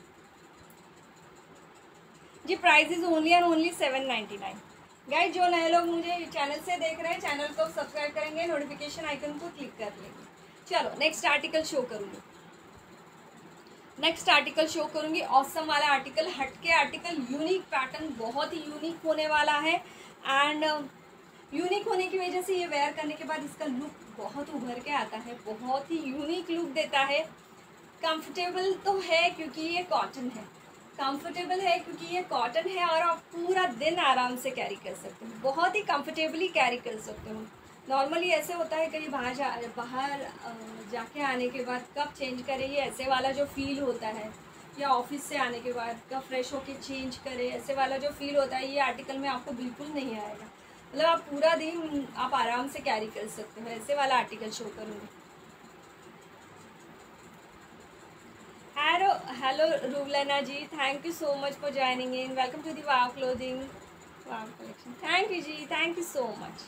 जी। Price is only and only seven ninety nine. Guys जो नए लोग मुझे चैनल से देख रहे हैं, चैनल को सब्सक्राइब करेंगे, नोटिफिकेशन आइकन को क्लिक कर लेंगे। चलो नेक्स्ट आर्टिकल शो करूंगी, नेक्स्ट आर्टिकल शो करूंगी। ऑसम वाला आर्टिकल, हटके आर्टिकल, यूनिक पैटर्न, बहुत ही यूनिक होने वाला है। एंड यूनिक होने की वजह से ये वेयर करने के बाद इसका लुक बहुत उभर के आता है, बहुत ही यूनिक लुक देता है। कंफर्टेबल तो है क्योंकि ये कॉटन है, कंफर्टेबल है क्योंकि ये कॉटन है और आप पूरा दिन आराम से कैरी कर सकते हो, बहुत ही कंफर्टेबली कैरी कर सकते हो। नॉर्मली ऐसे होता है कहीं बाहर जा बाहर जाके आने के बाद कब चेंज करें, ये ऐसे वाला जो फील होता है, या ऑफिस से आने के बाद कब फ्रेश होके चेंज करें, ऐसे वाला जो फील होता है, ये आर्टिकल में आपको बिल्कुल नहीं आएगा। मतलब आप पूरा दिन आप आराम से कैरी कर सकते हो। ऐसे वाला आर्टिकल शो करूँगी। हेलो हेलो रूबलना ji, thank you so much for joining in. Welcome to the wow clothing wow collection. Thank you जी, thank you so much.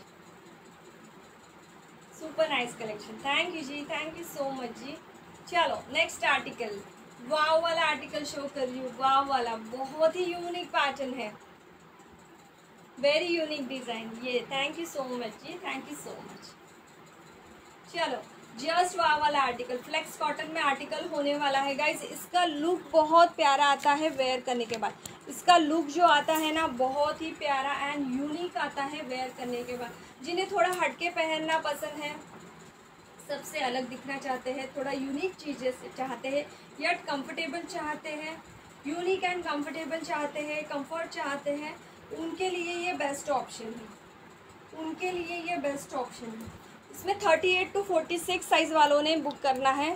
Super nice collection, thank you जी, थैंक यू सो मच जी। चलो next article, वाव वाला article show कर रही हूँ। Wow वाला बहुत ही यूनिक पैटर्न है, वेरी यूनिक डिजाइन ये। थैंक यू सो मच जी, थैंक यू सो मच। चलो जस्ट वाव वाला आर्टिकल, फ्लेक्स कॉटन में आर्टिकल होने वाला है गाइस। इसका लुक बहुत प्यारा आता है वेयर करने के बाद। इसका लुक जो आता है ना, बहुत ही प्यारा एंड यूनिक आता है वेयर करने के बाद। जिन्हें थोड़ा हटके पहनना पसंद है, सबसे अलग दिखना चाहते हैं, थोड़ा यूनिक चीज़ें चाहते हैं, यट कंफर्टेबल चाहते हैं, यूनिक एंड कंफर्टेबल चाहते हैं, कंफर्ट चाहते हैं, उनके लिए ये बेस्ट ऑप्शन है, उनके लिए ये बेस्ट ऑप्शन है। इसमें thirty eight to forty six size वालों ने बुक करना है।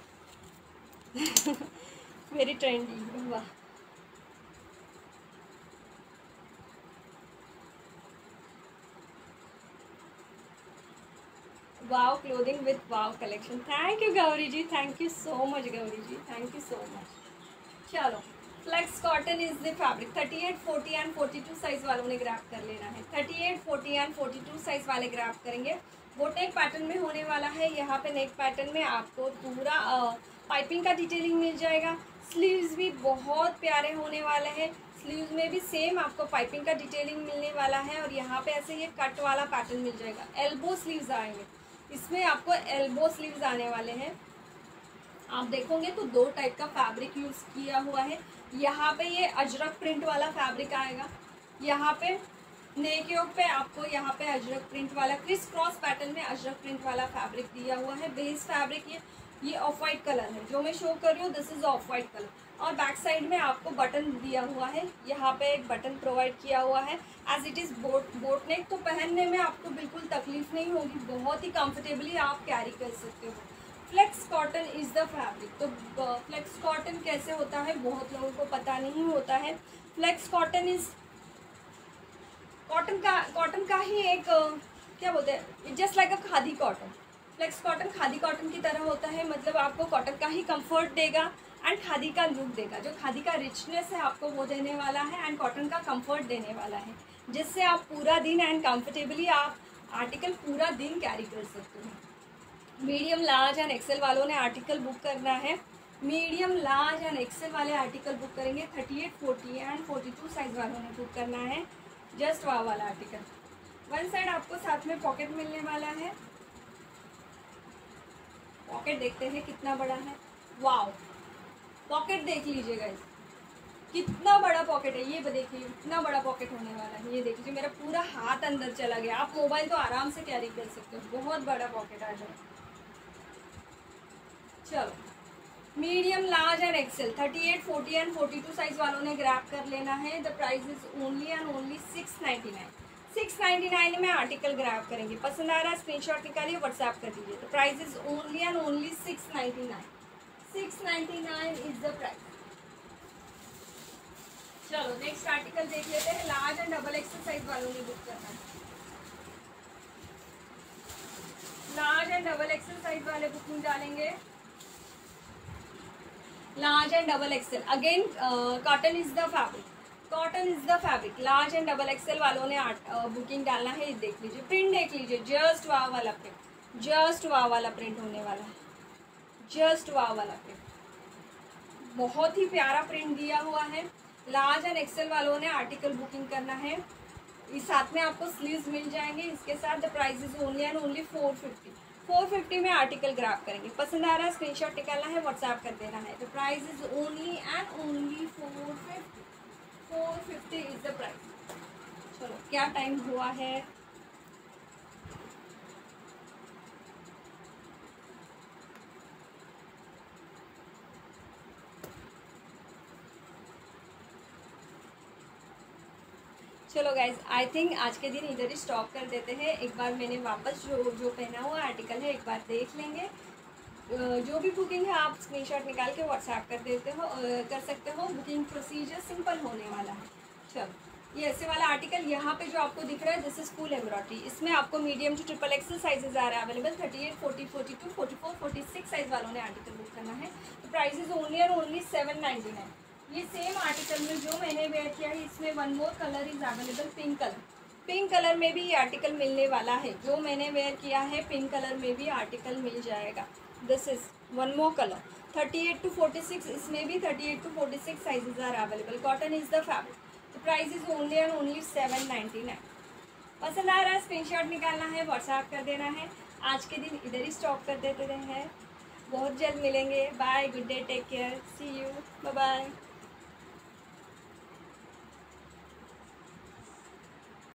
वेरी ट्रेंडी, वाह। Wow clothing with wow collection. Thank you Gauri ji, thank you so much Gauri ji, thank you so much. चलो flex cotton is the fabric. Thirty eight, forty and forty two size वालों ने grab कर लेना है। Thirty eight, forty and forty two size वाले grab करेंगे। Boat neck pattern में होने वाला है। यहाँ पे नेक पैटर्न में आपको पूरा पाइपिंग का डिटेलिंग मिल जाएगा। स्लीव्स भी बहुत प्यारे होने वाले हैं। स्लीव्स में भी सेम आपको पाइपिंग का डिटेलिंग मिलने वाला है और यहाँ पे ऐसे ये कट वाला पैटर्न मिल जाएगा। एल्बो स्लीव्स आएंगे, इसमें आपको एल्बो स्लीव्स आने वाले हैं। आप देखोगे तो दो टाइप का फैब्रिक यूज़ किया हुआ है। यहाँ पे ये अजरक प्रिंट वाला फैब्रिक आएगा, यहाँ पे नेक योक पे आपको यहाँ पे अजरक प्रिंट वाला क्रिस क्रॉस पैटर्न में अजरक प्रिंट वाला फैब्रिक दिया हुआ है। बेस फैब्रिक ये ये ऑफ वाइट कलर है जो मैं शो कर रही हूँ, this is off white colour. और बैक साइड में आपको बटन दिया हुआ है, यहाँ पे एक बटन प्रोवाइड किया हुआ है। As it is boat boat neck, तो पहनने में आपको बिल्कुल तकलीफ नहीं होगी, बहुत ही कंफर्टेबली आप कैरी कर सकते हो। Flex cotton is the fabric. तो फ्लेक्स कॉटन कैसे होता है बहुत लोगों को पता नहीं होता है। फ्लेक्स कॉटन इज कॉटन का कॉटन का ही एक क्या बोलते हैं, just like a khadi cotton. Flex cotton khadi cotton की तरह होता है, मतलब आपको कॉटन का ही कंफर्ट देगा एंड खादी का लुक देगा। जो खादी का रिचनेस है आपको वो देने वाला है एंड कॉटन का कंफर्ट देने वाला है, जिससे आप पूरा दिन एंड कंफर्टेबली आप आर्टिकल पूरा दिन कैरी कर सकते हो। मीडियम, लार्ज एंड एक्सेल वालों ने आर्टिकल बुक करना है। मीडियम, लार्ज एंड एक्सेल वाले आर्टिकल बुक करेंगे। Thirty eight, forty and forty two size वालों ने बुक करना है। जस्ट वाव वाला आर्टिकल। वन साइड आपको साथ में पॉकेट मिलने वाला है। पॉकेट देखते हैं कितना बड़ा है। वाव, पॉकेट देख लीजिएगा, इस कितना बड़ा पॉकेट है ये देखिए, इतना बड़ा पॉकेट होने वाला है। ये देखिए मेरा पूरा हाथ अंदर चला गया। आप मोबाइल तो आराम से कैरी कर सकते हो, बहुत बड़ा पॉकेट आ जाए। चलो medium, large and XL thirty eight, forty and forty two size वालों ने ग्रैब कर लेना है। The price is only and only six ninety nine. Six ninety nine में आर्टिकल ग्रैब करेंगे। पसंद आ रहा है स्क्रीनशॉट निकालिए, व्हाट्सएप कर दीजिए। The price is only and only six ninety nine. Six ninety nine is the price. चलो नेक्स्ट आर्टिकल देख लेते हैं। Large and double XL size वालों ने बुक करना है। Large and double XL size वाले बुकिंग डालेंगे। Large and double XL, again cotton is the fabric, cotton is the fabric. Large and double XL वालों ने बुकिंग uh, डालना है। देख लीजिए प्रिंट, देख लीजिए जस्ट वाव वाला प्रिंट, जस्ट वाव वाला प्रिंट होने वाला है। जस्ट वाव वाला प्रिंट, बहुत ही प्यारा प्रिंट दिया हुआ है। लार्ज एंड एक्सेल वालों ने आर्टिकल बुकिंग करना है। इस साथ में आपको स्लीव्स मिल जाएंगे इसके साथ। The price is only and only four fifty. Four fifty में आर्टिकल ग्रैब करेंगे। पसंद आ रहा है स्क्रीनशॉट निकालना है, व्हाट्सएप कर देना है। The price is only and only four fifty. Four fifty is the price. चलो क्या टाइम हुआ है? चलो गाइज, आई थिंक आज के दिन इधर ही स्टॉप कर देते हैं। एक बार मैंने वापस जो जो पहना हुआ आर्टिकल है एक बार देख लेंगे। जो भी बुकिंग है आप स्क्रीनशॉट निकाल के व्हाट्सएप कर देते हो, कर सकते हो। बुकिंग प्रोसीजर सिंपल होने वाला है। चलो ये ऐसे वाला आर्टिकल यहाँ पे जो आपको दिख रहा है दिस इज फुल एम्ब्रॉयडरी। इसमें आपको medium to triple XL sizes आ रहा है available. Thirty eight, forty, forty two, forty four, forty six size वालों ने आर्टिकल बुक करना है। तो प्राइस इज ओनली और ओनली सेवन नाइन्टी नाइन। ये सेम आर्टिकल में जो मैंने वेयर किया है इसमें one more colour is available, pink colour. Pink colour में भी ये आर्टिकल मिलने वाला है। जो मैंने वेयर किया है पिंक कलर में भी आर्टिकल मिल जाएगा। This is one more colour. Thirty eight to forty six, इसमें भी thirty eight to forty six sizes are available. Cotton is the fabric. The price is only and only seven ninety nine. पसंद आ रहा है screenshot निकालना है, WhatsApp कर देना है। आज के दिन इधर ही स्टॉप कर देते हैं। बहुत जल्द मिलेंगे। Bye, good day, take care, see you, bye bye.